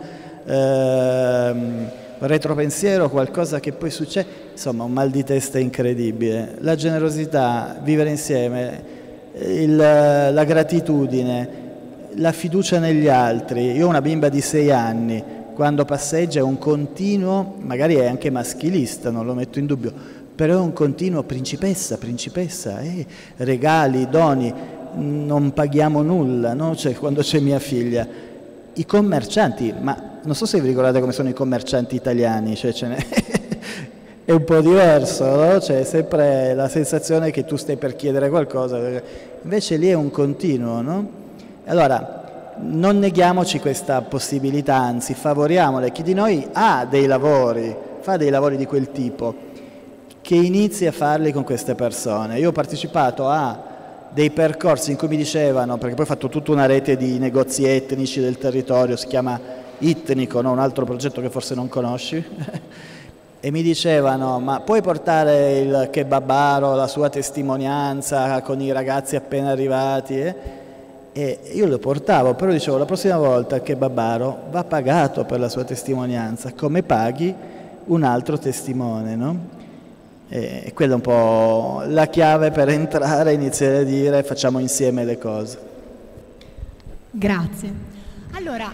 retropensiero, qualcosa che poi succede, insomma un mal di testa incredibile. La generosità, vivere insieme, la gratitudine, la fiducia negli altri. Io ho una bimba di 6 anni, quando passeggia è un continuo, magari è anche maschilista, non lo metto in dubbio, però è un continuo principessa, regali, doni, non paghiamo nulla, no? Cioè, quando c'è mia figlia. I commercianti, ma non so se vi ricordate come sono i commercianti italiani, cioè è un po' diverso, no? C'è sempre la sensazione che tu stai per chiedere qualcosa, invece lì è un continuo, no? Allora, non neghiamoci questa possibilità, anzi favoriamola. Chi di noi ha dei lavori fa dei lavori di quel tipo, che inizi a farli con queste persone. Io ho partecipato a dei percorsi in cui mi dicevano, perché poi ho fatto tutta una rete di negozi etnici del territorio, si chiama Itnico, no? Un altro progetto che forse non conosci, e mi dicevano: ma puoi portare il kebabaro, la sua testimonianza con i ragazzi appena arrivati? E io lo portavo, però dicevo: la prossima volta il kebabaro va pagato per la sua testimonianza, come paghi un altro testimone, no? E quella è un po' la chiave per entrare e iniziare a dire: facciamo insieme le cose. Grazie. Allora,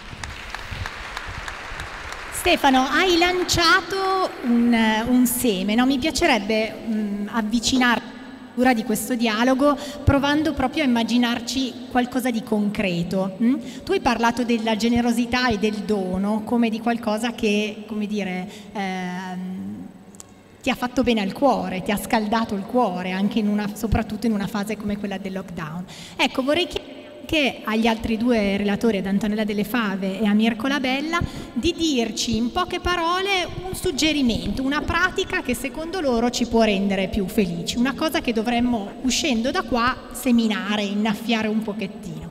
Stefano, hai lanciato un seme, no? Mi piacerebbe avvicinarti di questo dialogo provando proprio a immaginarci qualcosa di concreto. Tu hai parlato della generosità e del dono come di qualcosa che, come dire, ti ha fatto bene al cuore, ti ha scaldato il cuore, anche soprattutto in una fase come quella del lockdown. Ecco, vorrei chiedere anche agli altri due relatori, ad Antonella Delle Fave e a Mirko Labella, di dirci in poche parole un suggerimento, una pratica che secondo loro ci può rendere più felici, una cosa che dovremmo, uscendo da qua, seminare, innaffiare un pochettino.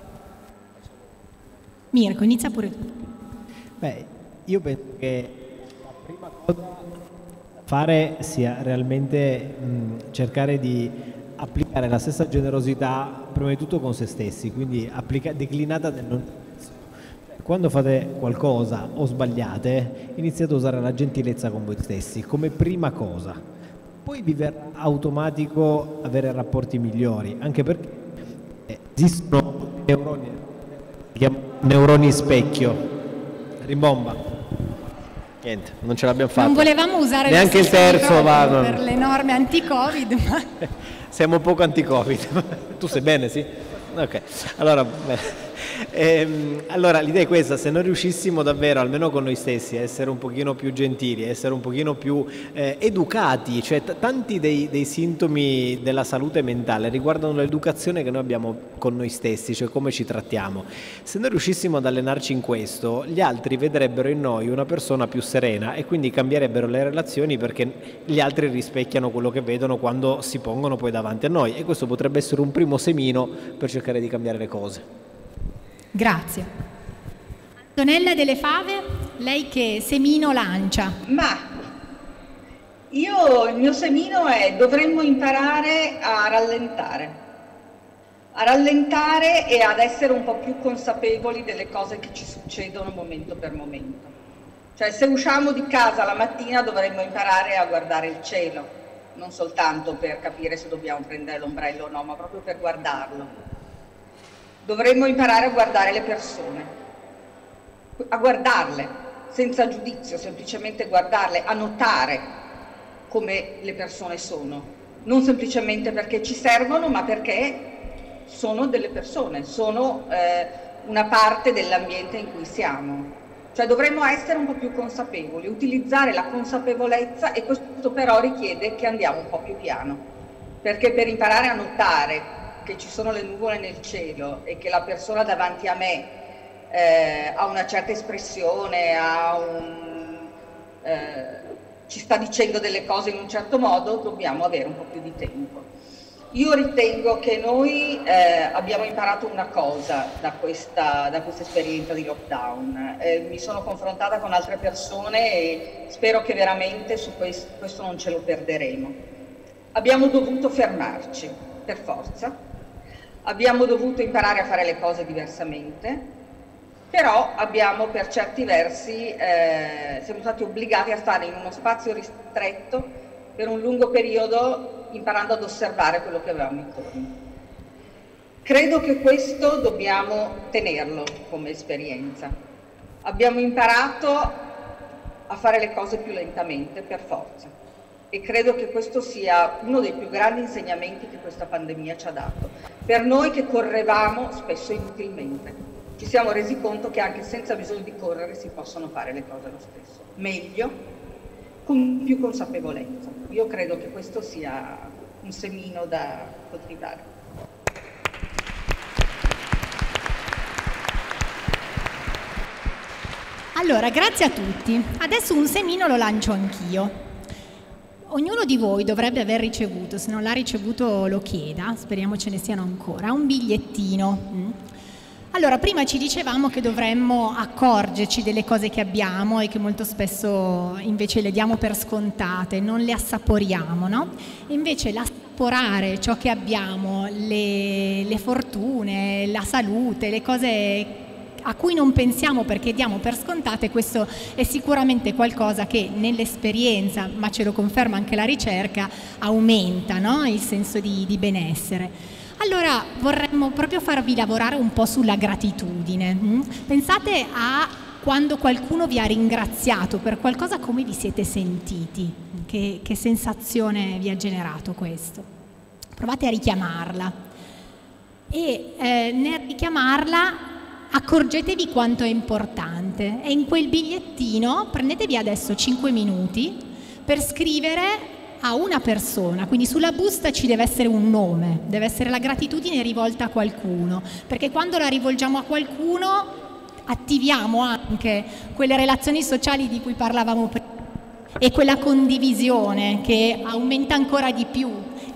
Mirko, inizia pure tu. Beh, io penso che la prima cosa da fare sia realmente cercare di applicare la stessa generosità prima di tutto con se stessi, quindi declinata nel non. Quando fate qualcosa o sbagliate, iniziate a usare la gentilezza con voi stessi come prima cosa, poi vi verrà automatico avere rapporti migliori, anche perché esistono neuroni, si chiamano neuroni specchio. Rimbomba. Niente, non ce l'abbiamo fatta. Non volevamo usare neanche il terzo per le norme anti-Covid, ma siamo poco anti-Covid. Tu sei bene, sì? Ok, allora, allora l'idea è questa: se noi riuscissimo davvero, almeno con noi stessi, a essere un pochino più gentili, a essere un pochino più educati, cioè tanti dei sintomi della salute mentale riguardano l'educazione che noi abbiamo con noi stessi, cioè come ci trattiamo. Se noi riuscissimo ad allenarci in questo, gli altri vedrebbero in noi una persona più serena e quindi cambierebbero le relazioni, perché gli altri rispecchiano quello che vedono quando si pongono poi davanti a noi, e questo potrebbe essere un primo semino per cercare di cambiare le cose. Grazie. Antonella Delle Fave, lei che semino lancia? Ma il mio semino è: dovremmo imparare a rallentare e ad essere un po' più consapevoli delle cose che ci succedono momento per momento. Cioè, se usciamo di casa la mattina dovremmo imparare a guardare il cielo, non soltanto per capire se dobbiamo prendere l'ombrello o no, ma proprio per guardarlo. Dovremmo imparare a guardare le persone, a guardarle senza giudizio, semplicemente guardarle, a notare come le persone sono, non semplicemente perché ci servono, ma perché sono delle persone, sono una parte dell'ambiente in cui siamo. Cioè dovremmo essere un po' più consapevoli, utilizzare la consapevolezza, e questo però richiede che andiamo un po' più piano, perché per imparare a notare che ci sono le nuvole nel cielo e che la persona davanti a me ha una certa espressione, ci sta dicendo delle cose in un certo modo, dobbiamo avere un po' più di tempo. Io ritengo che noi abbiamo imparato una cosa da questa esperienza di lockdown. Mi sono confrontata con altre persone e spero che veramente su questo non ce lo perderemo. Abbiamo dovuto fermarci, per forza. Abbiamo dovuto imparare a fare le cose diversamente, però abbiamo per certi versi, siamo stati obbligati a stare in uno spazio ristretto per un lungo periodo, imparando ad osservare quello che avevamo intorno. Credo che questo dobbiamo tenerlo come esperienza. Abbiamo imparato a fare le cose più lentamente, per forza. E credo che questo sia uno dei più grandi insegnamenti che questa pandemia ci ha dato. Per noi che correvamo spesso inutilmente, ci siamo resi conto che anche senza bisogno di correre si possono fare le cose lo stesso, meglio, con più consapevolezza. Io credo che questo sia un semino da coltivare. Allora, grazie a tutti. Adesso un semino lo lancio anch'io. Ognuno di voi dovrebbe aver ricevuto, se non l'ha ricevuto lo chieda, speriamo ce ne siano ancora, un bigliettino. Allora, prima ci dicevamo che dovremmo accorgerci delle cose che abbiamo e che molto spesso invece le diamo per scontate, non le assaporiamo, no? Invece l'assaporare ciò che abbiamo, le fortune, la salute, le cose a cui non pensiamo perché diamo per scontate, questo è sicuramente qualcosa che nell'esperienza, ma ce lo conferma anche la ricerca, aumenta, no? Il senso di benessere. Allora vorremmo proprio farvi lavorare un po' sulla gratitudine. Pensate a quando qualcuno vi ha ringraziato per qualcosa, come vi siete sentiti, che sensazione vi ha generato questo. Provate a richiamarla e nel richiamarla accorgetevi quanto è importante e in quel bigliettino prendetevi adesso 5 minuti per scrivere a una persona, quindi sulla busta ci deve essere un nome, deve essere la gratitudine rivolta a qualcuno, perché quando la rivolgiamo a qualcuno attiviamo anche quelle relazioni sociali di cui parlavamo prima e quella condivisione che aumenta ancora di più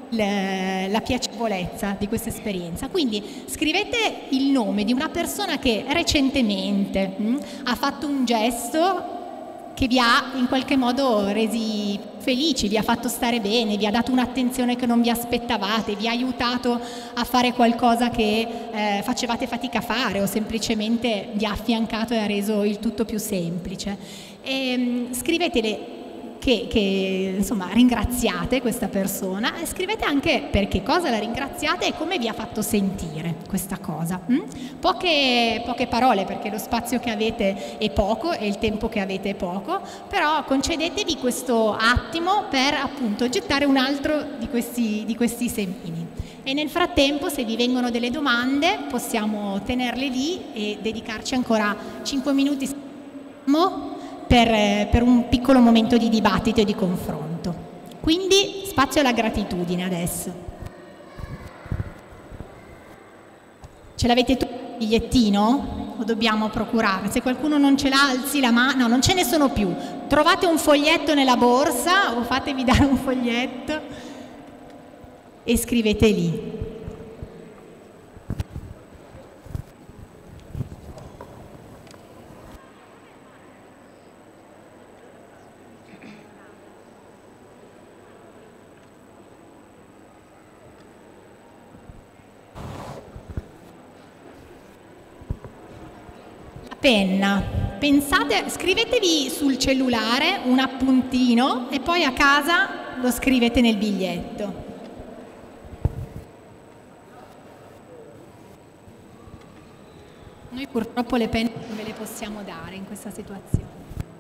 la piacevolezza di questa esperienza. Quindi scrivete il nome di una persona che recentemente ha fatto un gesto che vi ha in qualche modo resi felici, vi ha fatto stare bene, vi ha dato un'attenzione che non vi aspettavate, vi ha aiutato a fare qualcosa che facevate fatica a fare o semplicemente vi ha affiancato e ha reso il tutto più semplice. E, scrivetele che insomma ringraziate questa persona e scrivete anche per che cosa la ringraziate e come vi ha fatto sentire questa cosa. Poche parole, perché lo spazio che avete è poco e il tempo che avete è poco, però concedetevi questo attimo per appunto gettare un altro di questi semini. E nel frattempo, se vi vengono delle domande, possiamo tenerle lì e dedicarci ancora 5 minuti per un piccolo momento di dibattito e di confronto. Quindi spazio alla gratitudine adesso. Ce l'avete tutti il bigliettino? O dobbiamo procurare? Se qualcuno non ce l'ha, alzi la mano. No, non ce ne sono più. Trovate un foglietto nella borsa o fatevi dare un foglietto e scrivete lì. Penna, pensate, scrivetevi sul cellulare un appuntino e poi a casa lo scrivete nel biglietto. Noi purtroppo le penne non ve le possiamo dare in questa situazione.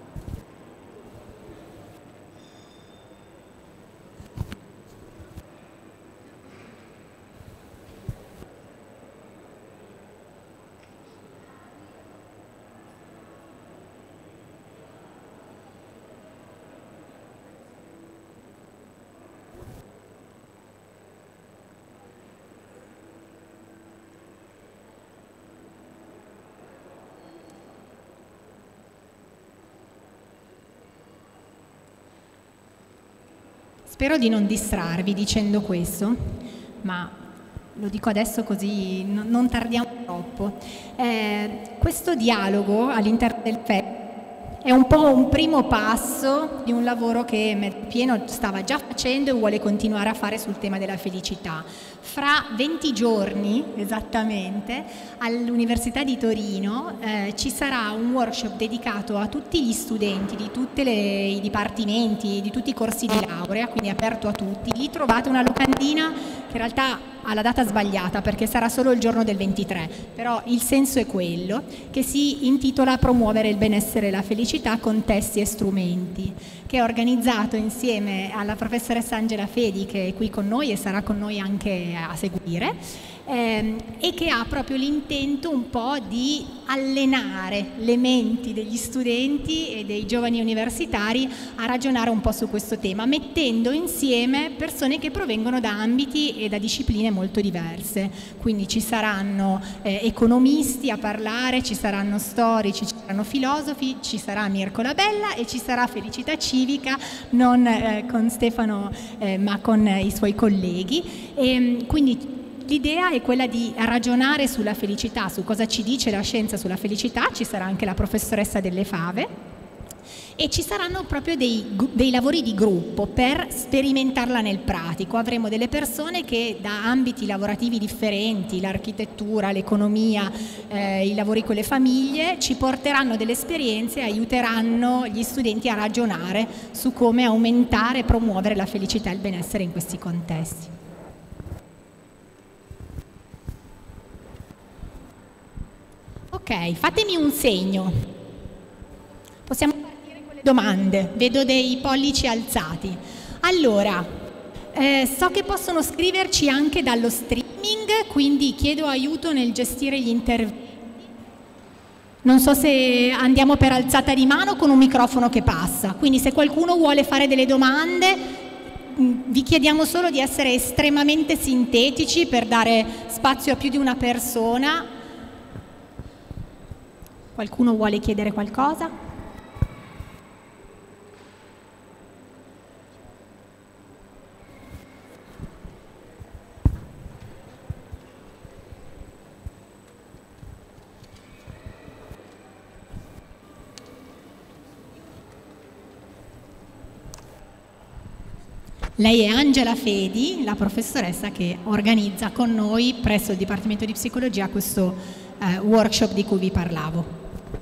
Spero di non distrarvi dicendo questo, ma lo dico adesso così non tardiamo troppo. Questo dialogo all'interno del FEP è un po' un primo passo di un lavoro che Mezzopieno stava già facendo e vuole continuare a fare sul tema della felicità. Fra 20 giorni, esattamente, all'Università di Torino ci sarà un workshop dedicato a tutti gli studenti di tutti i dipartimenti, di tutti i corsi di laurea, quindi aperto a tutti. Lì trovate una locandina che in realtà ha la data sbagliata perché sarà solo il giorno del 23, però il senso è quello, che si intitola Promuovere il benessere e la felicità con testi e strumenti, che è organizzato insieme alla professoressa Angela Fedi, che è qui con noi e sarà con noi anche a seguire, e che ha proprio l'intento un po' di allenare le menti degli studenti e dei giovani universitari a ragionare un po' su questo tema, mettendo insieme persone che provengono da ambiti e da discipline molto diverse. Quindi ci saranno economisti a parlare, ci saranno storici, ci saranno filosofi, ci sarà Mirko Labella e ci sarà Felicità Civica, non con Stefano ma con i suoi colleghi. E quindi l'idea è quella di ragionare sulla felicità, su cosa ci dice la scienza sulla felicità. Ci sarà anche la professoressa Delle Fave e ci saranno proprio dei lavori di gruppo per sperimentarla nel pratico. Avremo delle persone che da ambiti lavorativi differenti, l'architettura, l'economia, i lavori con le famiglie, ci porteranno delle esperienze e aiuteranno gli studenti a ragionare su come aumentare e promuovere la felicità e il benessere in questi contesti. Ok, fatemi un segno. Possiamo partire con le domande. Vedo dei pollici alzati. Allora, so che possono scriverci anche dallo streaming, quindi chiedo aiuto nel gestire gli interventi. Non so se andiamo per alzata di mano con un microfono che passa. Quindi se qualcuno vuole fare delle domande, vi chiediamo solo di essere estremamente sintetici per dare spazio a più di una persona. Qualcuno vuole chiedere qualcosa? Lei è Angela Fedi, la professoressa che organizza con noi presso il Dipartimento di Psicologia questo workshop di cui vi parlavo.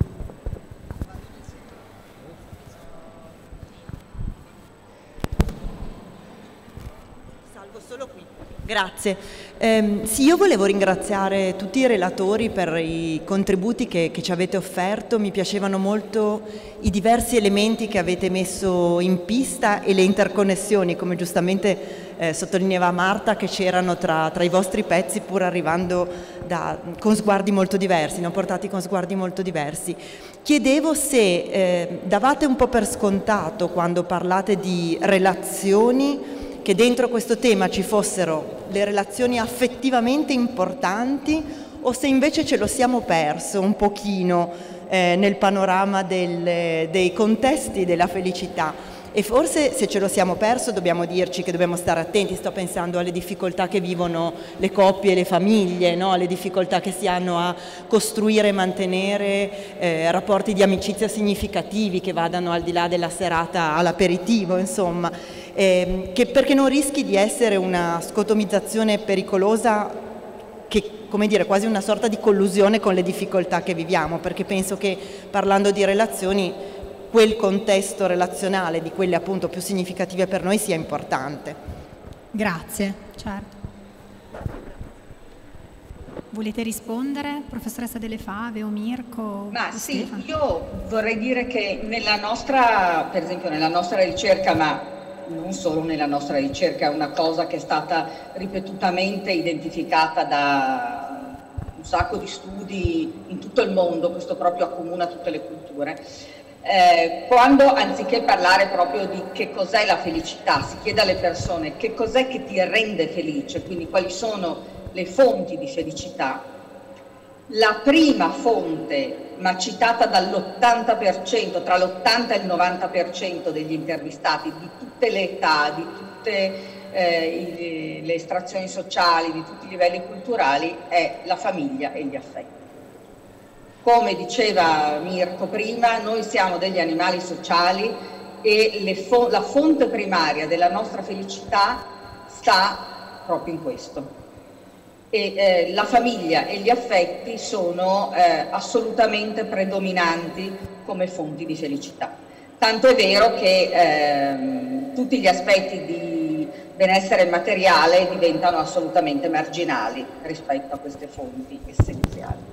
Grazie. Sì, io volevo ringraziare tutti i relatori per i contributi che ci avete offerto. Mi piacevano molto i diversi elementi che avete messo in pista e le interconnessioni, come giustamente sottolineava Marta, che c'erano tra i vostri pezzi, pur arrivando con sguardi molto diversi, portati con sguardi molto diversi. Chiedevo se davate un po' per scontato, quando parlate di relazioni, che dentro questo tema ci fossero le relazioni affettivamente importanti, o se invece ce lo siamo perso un pochino nel panorama dei contesti della felicità. E forse se ce lo siamo perso dobbiamo dirci che dobbiamo stare attenti. Sto pensando alle difficoltà che vivono le coppie e le famiglie, no? Alle difficoltà che si hanno a costruire e mantenere rapporti di amicizia significativi che vadano al di là della serata all'aperitivo, insomma. Perché non rischi di essere una scotomizzazione pericolosa, che, come dire, quasi una sorta di collusione con le difficoltà che viviamo, perché penso che, parlando di relazioni, quel contesto relazionale di quelle appunto più significative per noi sia importante. Grazie, certo. Volete rispondere, professoressa Delle Fave o Mirko? Ma sì, Stefano? io vorrei dire che nella nostra, per esempio nella nostra ricerca, ma non solo nella nostra ricerca, è una cosa che è stata ripetutamente identificata da un sacco di studi in tutto il mondo, questo proprio accomuna tutte le culture. Quando anziché parlare proprio di che cos'è la felicità, si chiede alle persone che cos'è che ti rende felice, quindi quali sono le fonti di felicità, la prima fonte, ma citata dall'80%, tra l'80 e il 90% degli intervistati di tutte le età, di tutte le estrazioni sociali, di tutti i livelli culturali, è la famiglia e gli affetti. Come diceva Mirko prima, noi siamo degli animali sociali e la fonte primaria della nostra felicità sta proprio in questo. E la famiglia e gli affetti sono assolutamente predominanti come fonti di felicità. Tanto è vero che tutti gli aspetti di benessere materiale diventano assolutamente marginali rispetto a queste fonti essenziali.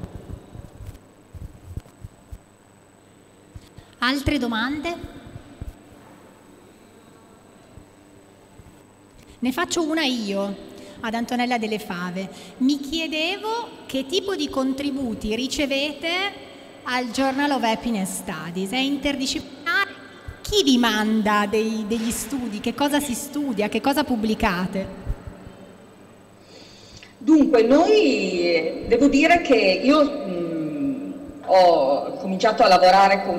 Altre domande? Ne faccio una io. ad Antonella Delle Fave. Mi chiedevo che tipo di contributi ricevete al Journal of Happiness Studies. È interdisciplinare? Chi vi manda degli studi? Che cosa si studia? Che cosa pubblicate? Dunque, noi, devo dire che io ho cominciato a lavorare con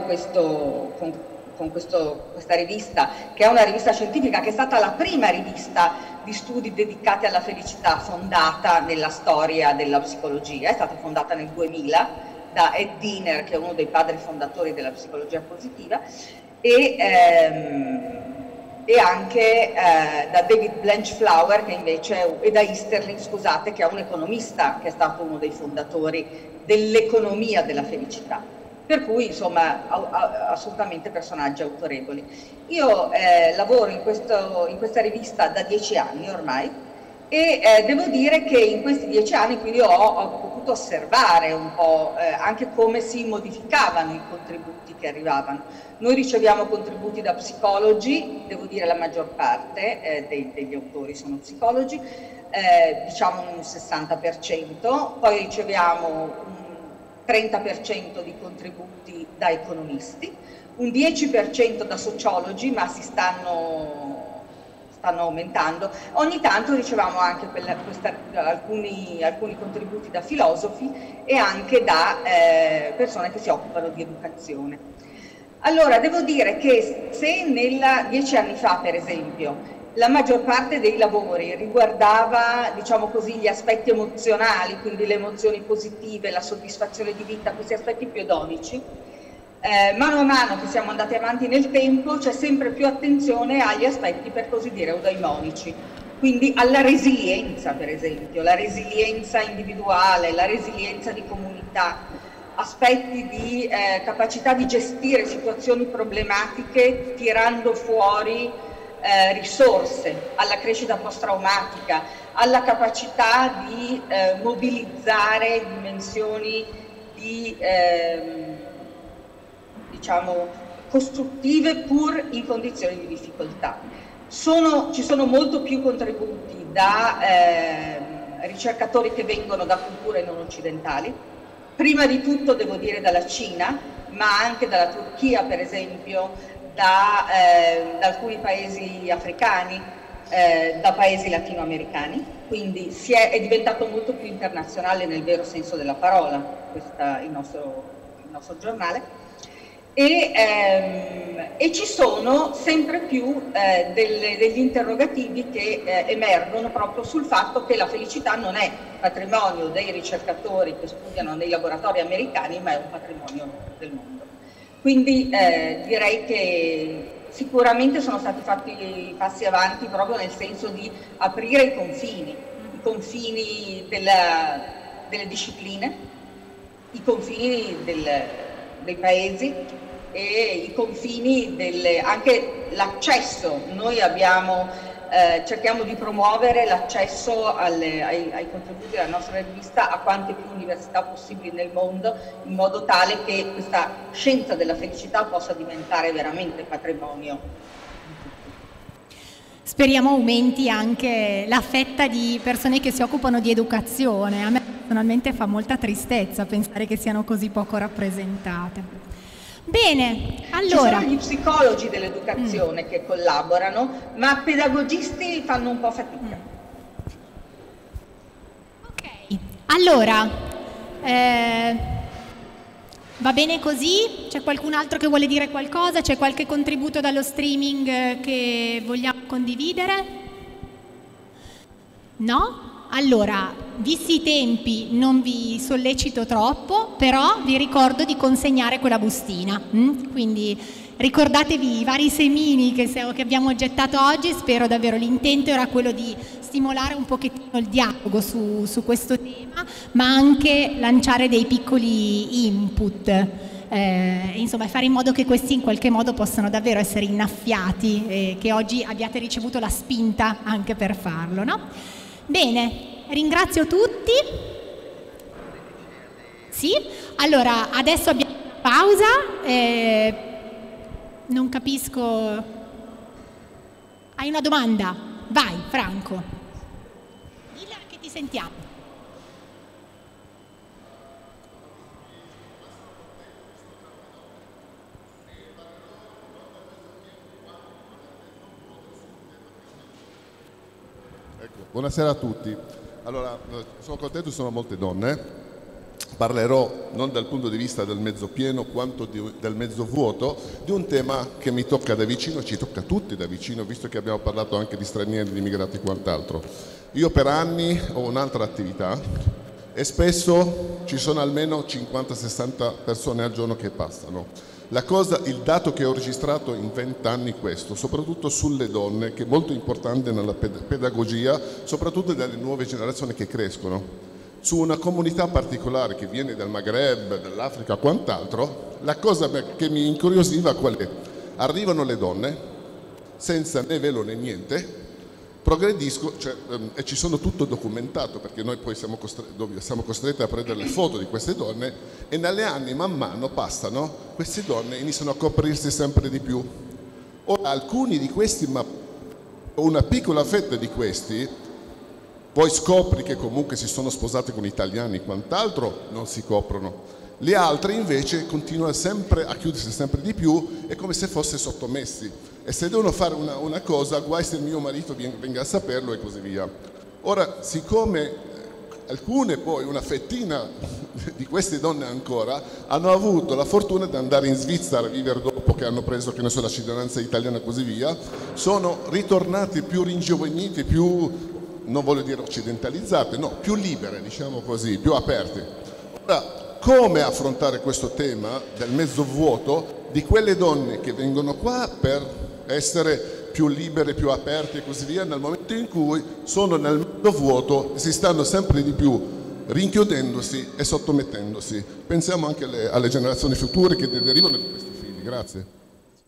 questa rivista, che è una rivista scientifica, che è stata la prima rivista di studi dedicati alla felicità fondata nella storia della psicologia. È stata fondata nel 2000 da Ed Diener, che è uno dei padri fondatori della psicologia positiva, e anche da David Blanchflower, che invece e da Easterling, scusate, che è un economista che è stato uno dei fondatori dell'economia della felicità. Per cui, insomma, assolutamente personaggi autorevoli. Io lavoro in questa rivista da 10 anni ormai, e devo dire che in questi 10 anni quindi ho potuto osservare un po' anche come si modificavano i contributi che arrivavano. Noi riceviamo contributi da psicologi, devo dire la maggior parte degli autori sono psicologi, diciamo un 60%, poi riceviamo un 30% di contributi da economisti, un 10% da sociologi, ma stanno aumentando. Ogni tanto riceviamo anche alcuni contributi da filosofi e anche da persone che si occupano di educazione. Allora, devo dire che se 10 anni fa, per esempio, la maggior parte dei lavori riguardava, diciamo così, gli aspetti emozionali, quindi le emozioni positive, la soddisfazione di vita, questi aspetti più edonici, mano a mano che siamo andati avanti nel tempo c'è sempre più attenzione agli aspetti, per così dire, eudaimonici, quindi alla resilienza, per esempio, la resilienza individuale, la resilienza di comunità, aspetti di capacità di gestire situazioni problematiche tirando fuori risorse, alla crescita post-traumatica, alla capacità di mobilizzare dimensioni di diciamo costruttive pur in condizioni di difficoltà. Ci sono molto più contributi da ricercatori che vengono da culture non occidentali, prima di tutto devo dire dalla Cina, ma anche dalla Turchia, per esempio, da alcuni paesi africani, da paesi latinoamericani, quindi è diventato molto più internazionale nel vero senso della parola il nostro giornale, e ci sono sempre più degli interrogativi che emergono proprio sul fatto che la felicità non è patrimonio dei ricercatori che studiano nei laboratori americani, ma è un patrimonio del mondo. Quindi direi che sicuramente sono stati fatti passi avanti proprio nel senso di aprire i confini delle discipline, i confini dei paesi e i confini anche l'accesso. Noi cerchiamo di promuovere l'accesso ai contributi della nostra rivista a quante più università possibili nel mondo, in modo tale che questa scienza della felicità possa diventare veramente patrimonio. Speriamo aumenti anche la fetta di persone che si occupano di educazione. A me personalmente fa molta tristezza pensare che siano così poco rappresentate. Bene, allora. Ci sono gli psicologi dell'educazione che collaborano, ma pedagogisti fanno un po' fatica. Ok, allora, va bene così? C'è qualcun altro che vuole dire qualcosa? C'è qualche contributo dallo streaming che vogliamo condividere? No? Allora, visti i tempi non vi sollecito troppo, però vi ricordo di consegnare quella bustina, quindi ricordatevi i vari semini che abbiamo gettato oggi. Spero davvero, l'intento era quello di stimolare un pochettino il dialogo su questo tema, ma anche lanciare dei piccoli input, insomma fare in modo che questi in qualche modo possano davvero essere innaffiati e che oggi abbiate ricevuto la spinta anche per farlo, no? Bene, ringrazio tutti. Sì, allora adesso abbiamo una pausa. Non capisco. Hai una domanda? Vai, Franco. sentiamo. Buonasera a tutti. Allora, sono contento, ci sono molte donne. Parlerò non dal punto di vista del mezzo pieno quanto del mezzo vuoto, di un tema che mi tocca da vicino, ci tocca tutti da vicino, visto che abbiamo parlato anche di stranieri, di immigrati e quant'altro. Io per anni ho un'altra attività e spesso ci sono almeno 50-60 persone al giorno che passano. Il dato che ho registrato in 20 anni è questo, soprattutto sulle donne, che è molto importante nella pedagogia, soprattutto delle nuove generazioni che crescono. Su una comunità particolare che viene dal Maghreb, dall'Africa, quant'altro, la cosa che mi incuriosiva qual è? Arrivano le donne senza né velo né niente, e ci sono tutto documentato, perché noi poi siamo costretti a prendere le foto di queste donne, e negli anni man mano passano, queste donne iniziano a coprirsi sempre di più. Ora alcuni di questi, ma una piccola fetta di questi, poi scopri che comunque si sono sposati con italiani e quant'altro, non si coprono. Gli altri invece continuano sempre a chiudersi sempre di più, è come se fossero sottomessi. E se devono fare una cosa, guai se il mio marito venga a saperlo e così via. Ora, siccome alcune poi, una fettina di queste donne ancora, hanno avuto la fortuna di andare in Svizzera a vivere dopo che hanno preso, che ne so, la cittadinanza italiana e così via, sono ritornati più ringiovaniti, più, non voglio dire occidentalizzate, no, più libere, diciamo così, più aperte. Ora, come affrontare questo tema del mezzo vuoto di quelle donne che vengono qua per essere più libere, più aperte e così via, nel momento in cui sono nel mezzo vuoto e si stanno sempre di più rinchiudendosi e sottomettendosi. Pensiamo anche alle generazioni future che derivano da questi figli. Grazie.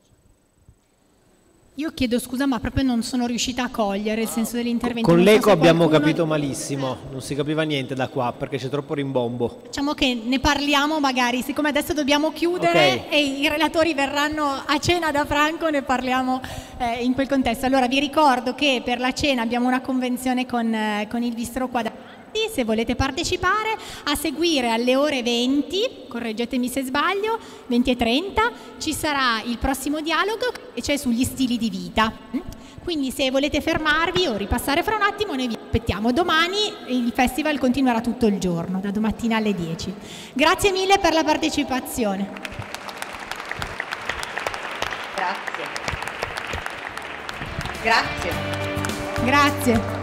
Io chiedo scusa, ma proprio non sono riuscita a cogliere il senso dell'intervento. Con l'eco abbiamo capito malissimo, non si capiva niente da qua perché c'è troppo rimbombo. Facciamo che ne parliamo magari, siccome adesso dobbiamo chiudere e i relatori verranno a cena da Franco, ne parliamo in quel contesto. Allora vi ricordo che per la cena abbiamo una convenzione con il bistro qua davanti. Se volete partecipare, a seguire alle ore 20, correggetemi se sbaglio, 20:30, ci sarà il prossimo dialogo e c'è sugli stili di vita. Quindi se volete fermarvi o ripassare fra un attimo, noi vi aspettiamo. Domani il festival continuerà tutto il giorno, da domattina alle 10. Grazie mille per la partecipazione. Grazie. Grazie.